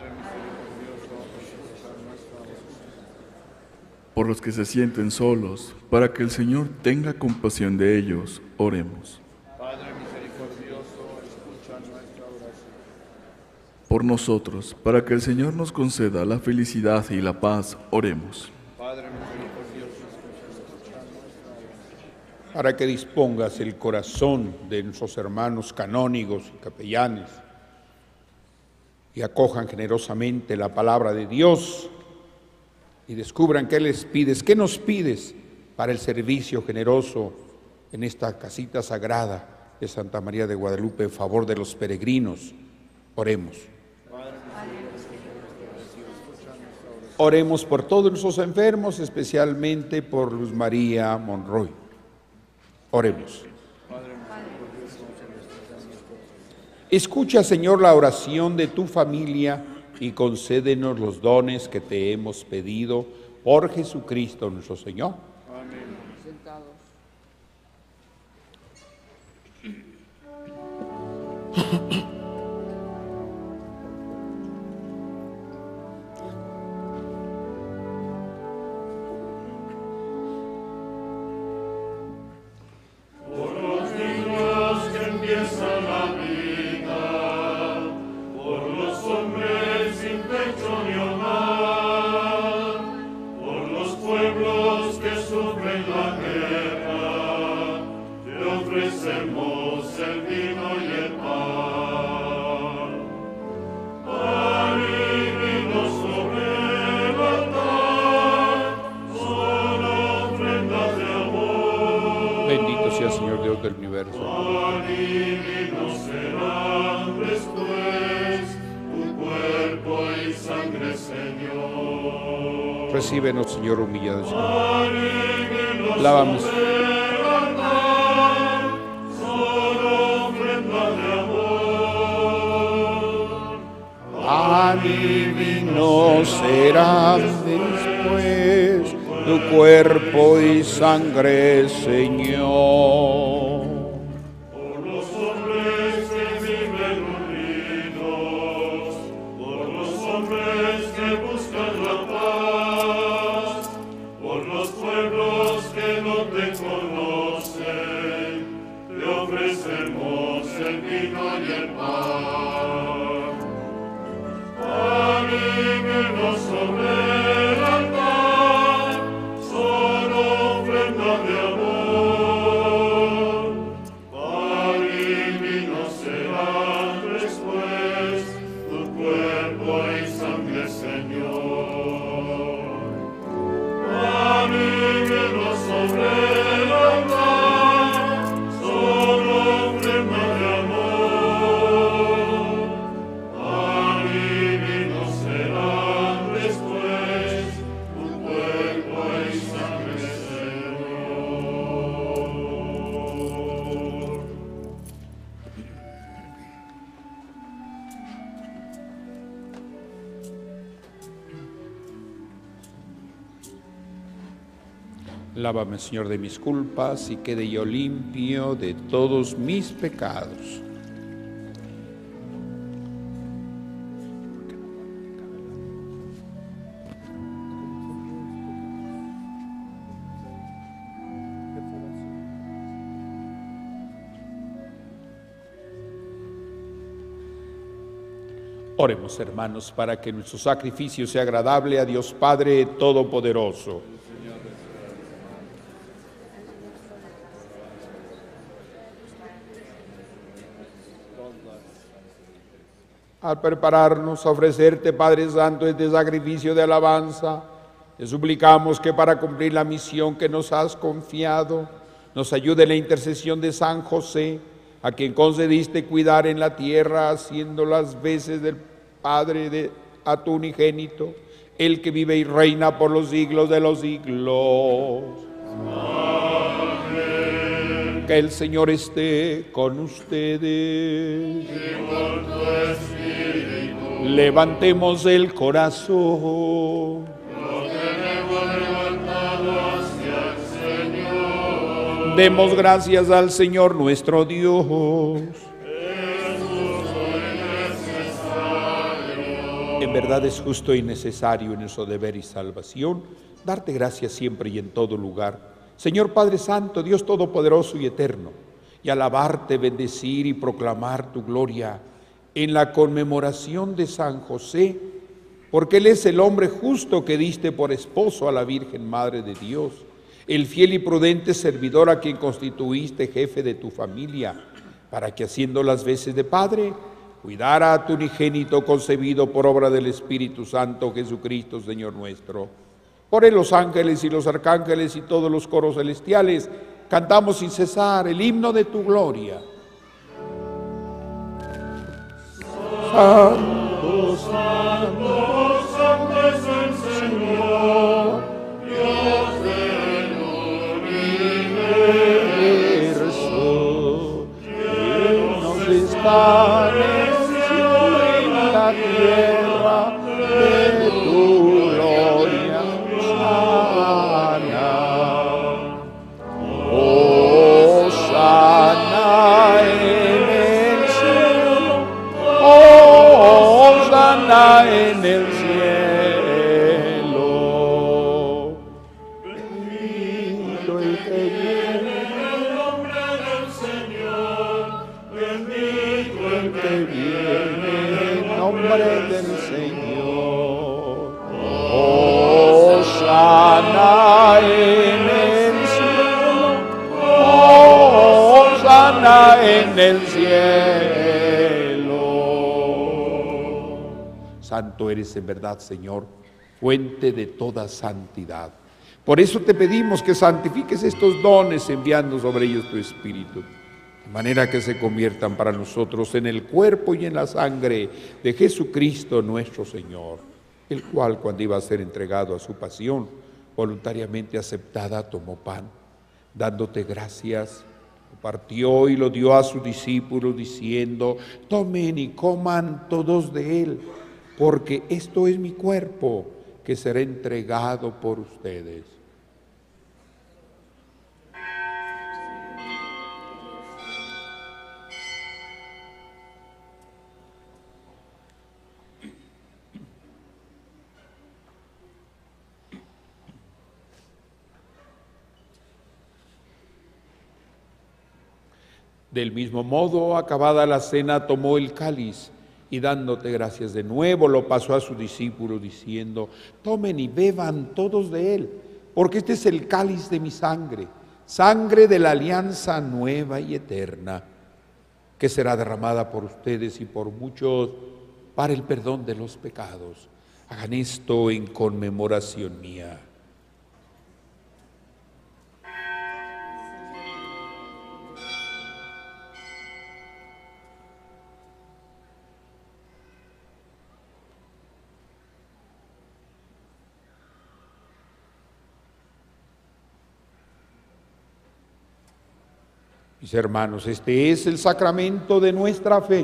Por los que se sienten solos, para que el Señor tenga compasión de ellos, oremos. Padre misericordioso, escucha nuestra oración. Por nosotros, para que el Señor nos conceda la felicidad y la paz, oremos. Padre misericordioso, escucha nuestra oración. Para que dispongas el corazón de nuestros hermanos canónigos y capellanes y acojan generosamente la palabra de Dios y descubran qué les pides, qué nos pides para el servicio generoso en esta casita sagrada de Santa María de Guadalupe en favor de los peregrinos. Oremos. Oremos por todos nuestros enfermos, especialmente por Luz María Monroy. Oremos. Escucha, Señor, la oración de tu familia y concédenos los dones que te hemos pedido por Jesucristo nuestro Señor. Amén. Por los niños que empiezan la vida, por los hombres sin techo ni hogar, por los pueblos que sufren la guerra, te ofrecemos el vino y el pan. Pan y vino sobre el altar, son ofrendas de amor. Bendito sea el Señor Dios del universo. Pan y vino serán después tu cuerpo y sangre, Señor. Recíbenos, Señor, humillados. Pan y vino Lávame. sobre el altar, son ofrendas de amor. Pan y vino serán después tu cuerpo y sangre, Señor. Por los hombres que viven unidos, por los hombres que buscan la paz, por los pueblos que no te conocen, te ofrecemos el vino y el pan. Pan y vino sobre el altar, son ofrendas de amor. Pan y vino serán después tu cuerpo y sangre, Señor. Pan y Lávame, Señor, de mis culpas y quede yo limpio de todos mis pecados. Oremos, hermanos, para que nuestro sacrificio sea agradable a Dios Padre Todopoderoso. Al prepararnos a ofrecerte, Padre Santo, este sacrificio de alabanza, te suplicamos que para cumplir la misión que nos has confiado, nos ayude la intercesión de San José, a quien concediste cuidar en la tierra, haciendo las veces del Padre de, a tu unigénito, el que vive y reina por los siglos de los siglos. Amén. Que el Señor esté con ustedes. Y con tu espíritu. Levantemos el corazón. Lo tenemos levantado hacia el Señor. Demos gracias al Señor nuestro Dios. En verdad es justo y necesario en nuestro deber y salvación darte gracias siempre y en todo lugar, Señor Padre Santo, Dios Todopoderoso y Eterno, y alabarte, bendecir y proclamar tu gloria en la conmemoración de San José, porque Él es el hombre justo que diste por esposo a la Virgen Madre de Dios, el fiel y prudente servidor a quien constituiste jefe de tu familia, para que haciendo las veces de Padre, cuidara a tu unigénito concebido por obra del Espíritu Santo, Jesucristo, Señor nuestro. Por él los ángeles y los arcángeles y todos los coros celestiales cantamos sin cesar el himno de tu gloria. Santo, santo, santo es el Señor, Dios del universo, llenos están tierra de tu gloria sana. Oh, sana en el cielo, oh, sana en el cielo. Bendito el que viene en el nombre del Señor, bendito el que viene nombre del Señor. Oh, sana en el cielo, oh, sana en el cielo. Santo eres en verdad, Señor, fuente de toda santidad. Por eso te pedimos que santifiques estos dones enviando sobre ellos tu Espíritu, de manera que se conviertan para nosotros en el cuerpo y en la sangre de Jesucristo nuestro Señor, el cual cuando iba a ser entregado a su pasión, voluntariamente aceptada, tomó pan, dándote gracias, lo partió y lo dio a sus discípulos, diciendo: tomen y coman todos de él, porque esto es mi cuerpo, que será entregado por ustedes. Del mismo modo, acabada la cena, tomó el cáliz y dándote gracias de nuevo, lo pasó a sus discípulos diciendo: tomen y beban todos de él, porque este es el cáliz de mi sangre, sangre de la alianza nueva y eterna, que será derramada por ustedes y por muchos para el perdón de los pecados. Hagan esto en conmemoración mía. Mis hermanos, este es el sacramento de nuestra fe.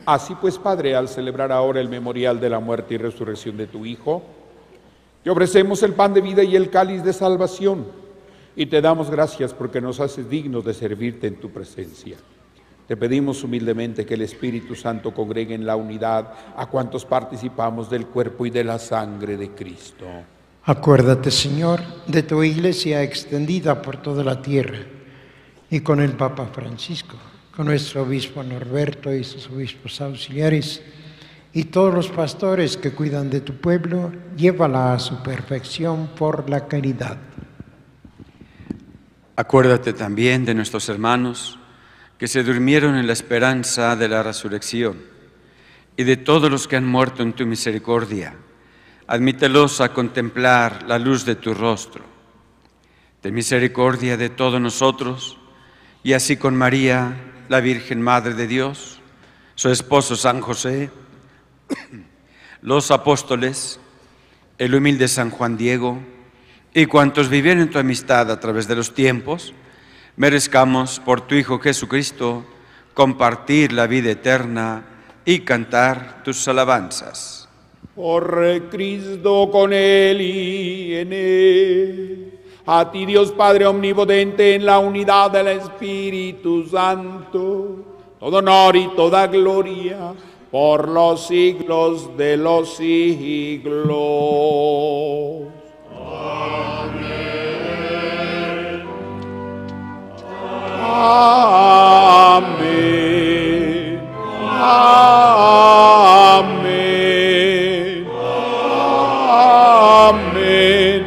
Así pues, Padre, al celebrar ahora el memorial de la muerte y resurrección de tu Hijo, te ofrecemos el pan de vida y el cáliz de salvación, y te damos gracias porque nos haces dignos de servirte en tu presencia. Te pedimos humildemente que el Espíritu Santo congregue en la unidad a cuantos participamos del cuerpo y de la sangre de Cristo. Acuérdate, Señor, de tu Iglesia extendida por toda la tierra, y con el Papa Francisco, con nuestro obispo Norberto y sus obispos auxiliares, y todos los pastores que cuidan de tu pueblo, llévala a su perfección por la caridad. Acuérdate también de nuestros hermanos que se durmieron en la esperanza de la resurrección, y de todos los que han muerto en tu misericordia. Admítelos a contemplar la luz de tu rostro. Ten misericordia de todos nosotros, y así con María, la Virgen Madre de Dios, su esposo San José, los apóstoles, el humilde San Juan Diego, y cuantos vivieron en tu amistad a través de los tiempos, merezcamos por tu Hijo Jesucristo compartir la vida eterna y cantar tus alabanzas. Por Cristo, con Él y en Él, a ti Dios Padre omnipotente, en la unidad del Espíritu Santo, todo honor y toda gloria por los siglos de los siglos. Amén. Amén. Amén. Amén.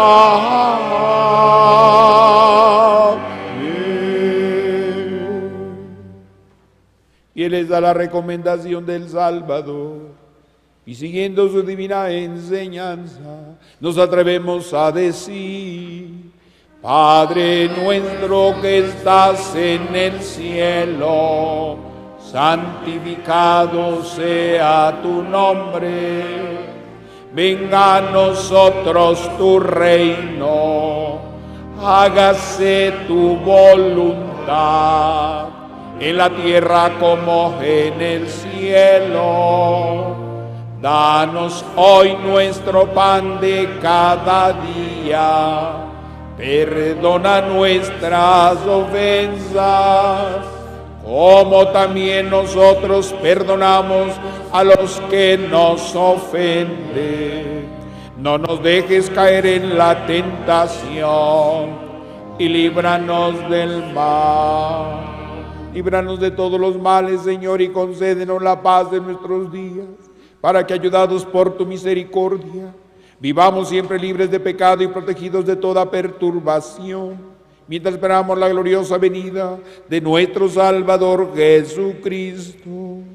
Amén. Y Él les da la recomendación del Salvador, y siguiendo su divina enseñanza, nos atrevemos a decir: Padre nuestro que estás en el cielo, santificado sea tu nombre. Venga a nosotros tu reino, hágase tu voluntad, en la tierra como en el cielo. Danos hoy nuestro pan de cada día. Perdona nuestras ofensas, como también nosotros perdonamos a los que nos ofenden. No nos dejes caer en la tentación, y líbranos del mal. Líbranos de todos los males, Señor, y concédenos la paz de nuestros días, para que, ayudados por tu misericordia, vivamos siempre libres de pecado y protegidos de toda perturbación, mientras esperamos la gloriosa venida de nuestro Salvador Jesucristo.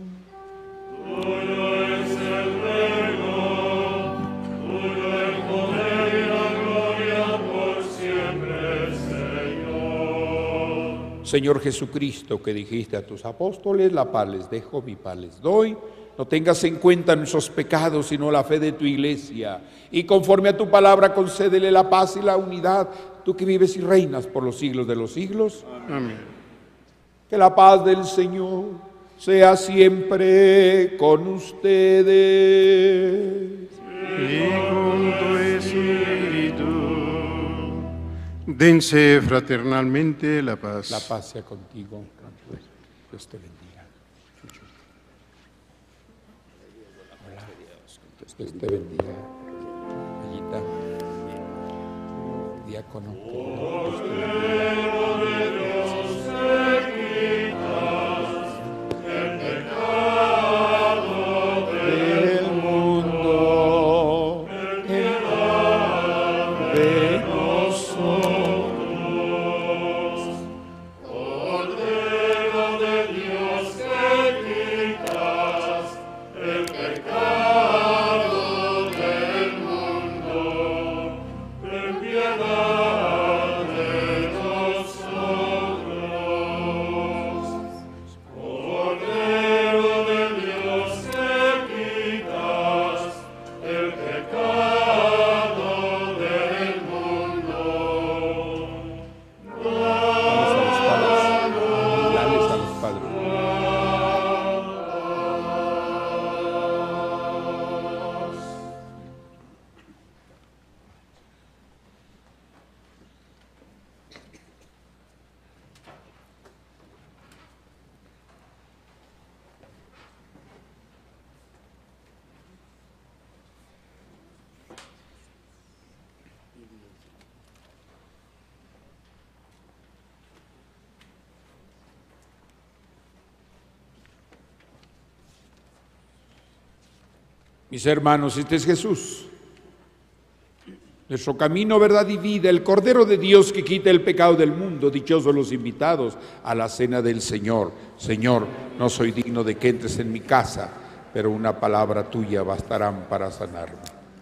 Tuyo es el reino, tuyo el poder y la gloria por siempre, Señor. Señor Jesucristo, que dijiste a tus apóstoles: la paz les dejo, mi paz les doy. No tengas en cuenta nuestros pecados, sino la fe de tu Iglesia. Y conforme a tu palabra, concédele la paz y la unidad, tú que vives y reinas por los siglos de los siglos. Amén. Que la paz del Señor sea siempre con ustedes. Y con tu espíritu. Dense fraternalmente la paz. La paz sea contigo. Dios te bendiga. Dios te bendiga. Bellita. Diácono. Dios te bendiga. Del mundo, de nosotros. Cordero de Dios que quitas el pecado del mundo, ten piedad de nosotros. Mis hermanos, este es Jesús, nuestro camino, verdad y vida, el Cordero de Dios que quita el pecado del mundo. Dichosos los invitados a la cena del Señor. Señor, no soy digno de que entres en mi casa, pero una palabra tuya bastarán para sanarme.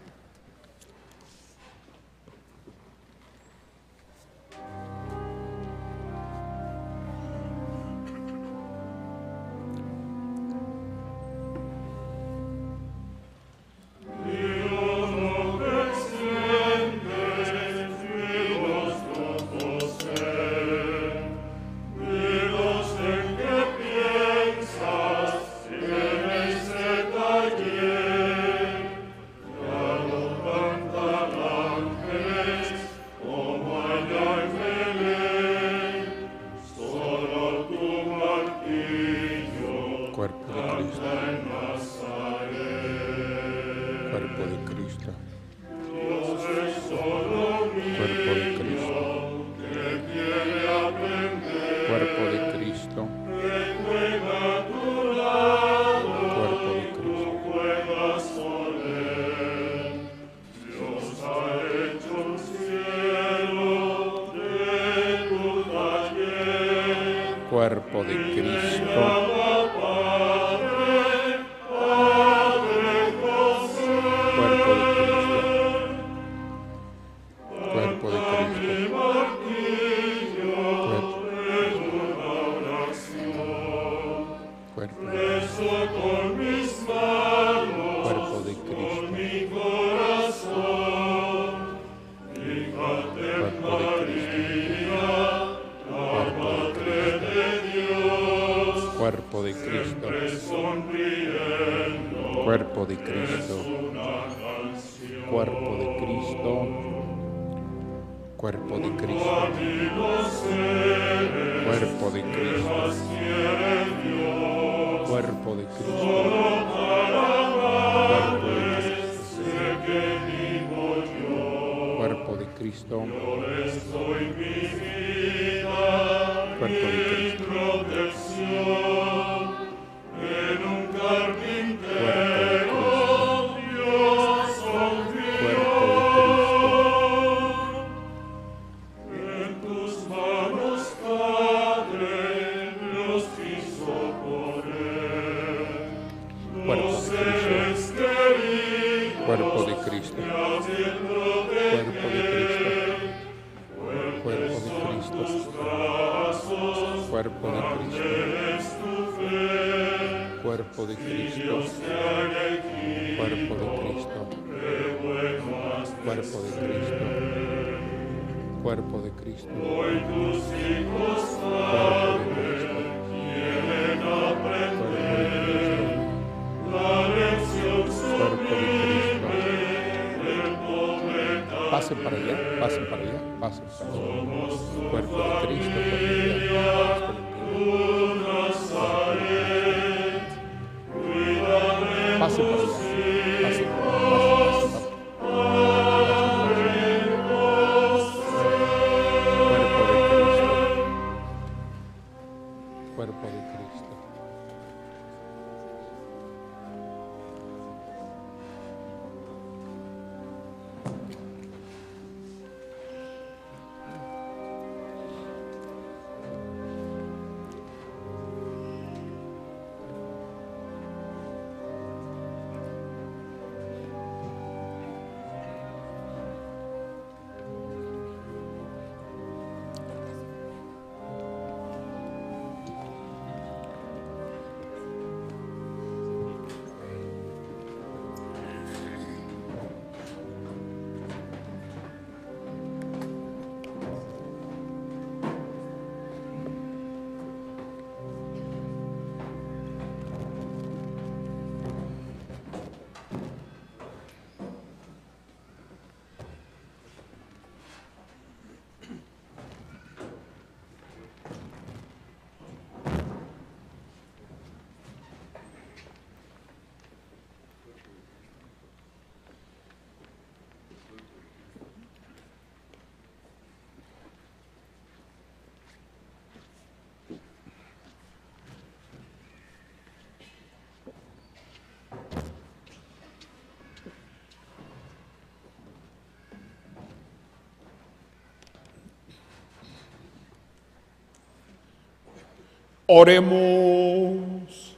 Cuerpo de Cristo. Cuerpo de Cristo. Cuerpo de Cristo. Cuerpo de Cristo. Cuerpo de Cristo. Cuerpo de Cristo, cuerpo de Cristo, cuerpo de Cristo, cuerpo de Cristo, cuerpo de Cristo, cuerpo de Cristo, cuerpo de Cristo, cuerpo de Cristo. En un carpintero, Dios cuerpo de Cristo. En tus manos, Padre, los quiso poner. Cuerpo de Cristo. Cuerpo de Cristo. Cuerpo de Cristo. Cuerpo de Cristo. Cuerpo de Cristo. Cuerpo de Cristo, cuerpo de Cristo, cuerpo de Cristo, cuerpo de Cristo, cuerpo de Cristo, cuerpo de Cristo. Pasen para allá, pasen para allá, pasen para allá. Cuerpo de Cristo, cuerpo de Cristo. Pase por allá, pase, pase, pase, pase. Cuerpo de Cristo, cuerpo de Cristo. Oremos.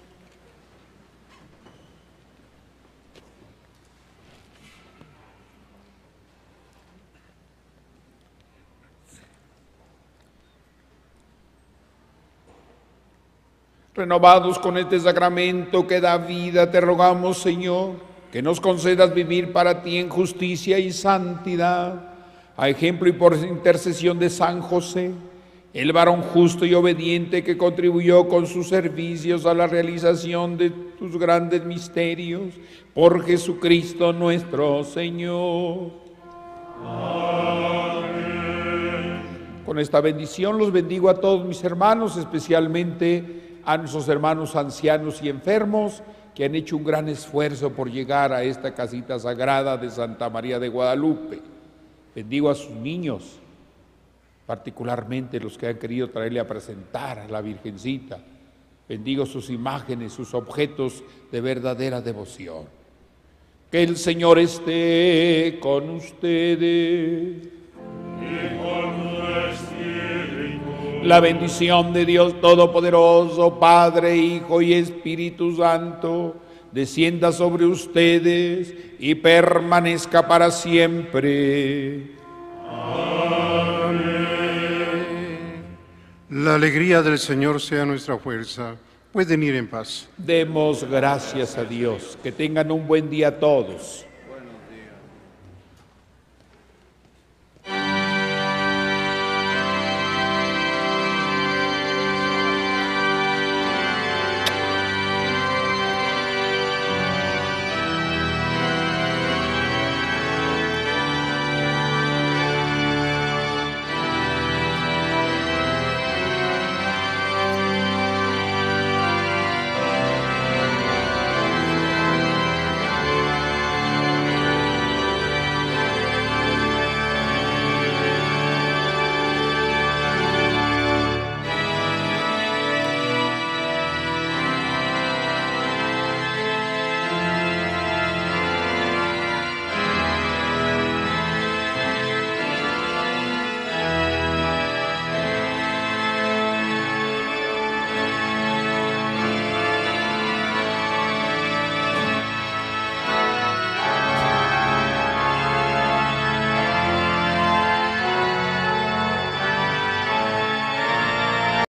Renovados con este sacramento que da vida, te rogamos, Señor, que nos concedas vivir para ti en justicia y santidad, a ejemplo y por intercesión de San José, el varón justo y obediente que contribuyó con sus servicios a la realización de tus grandes misterios, por Jesucristo nuestro Señor. Amén. Con esta bendición los bendigo a todos mis hermanos, especialmente a nuestros hermanos ancianos y enfermos que han hecho un gran esfuerzo por llegar a esta casita sagrada de Santa María de Guadalupe. Bendigo a sus niños, particularmente los que han querido traerle a presentar a la Virgencita. Bendigo sus imágenes, sus objetos de verdadera devoción. Que el Señor esté con ustedes. Y con tu espíritu. La bendición de Dios Todopoderoso, Padre, Hijo y Espíritu Santo, descienda sobre ustedes y permanezca para siempre. Amén. La alegría del Señor sea nuestra fuerza. Pueden ir en paz. Demos gracias a Dios. Que tengan un buen día todos.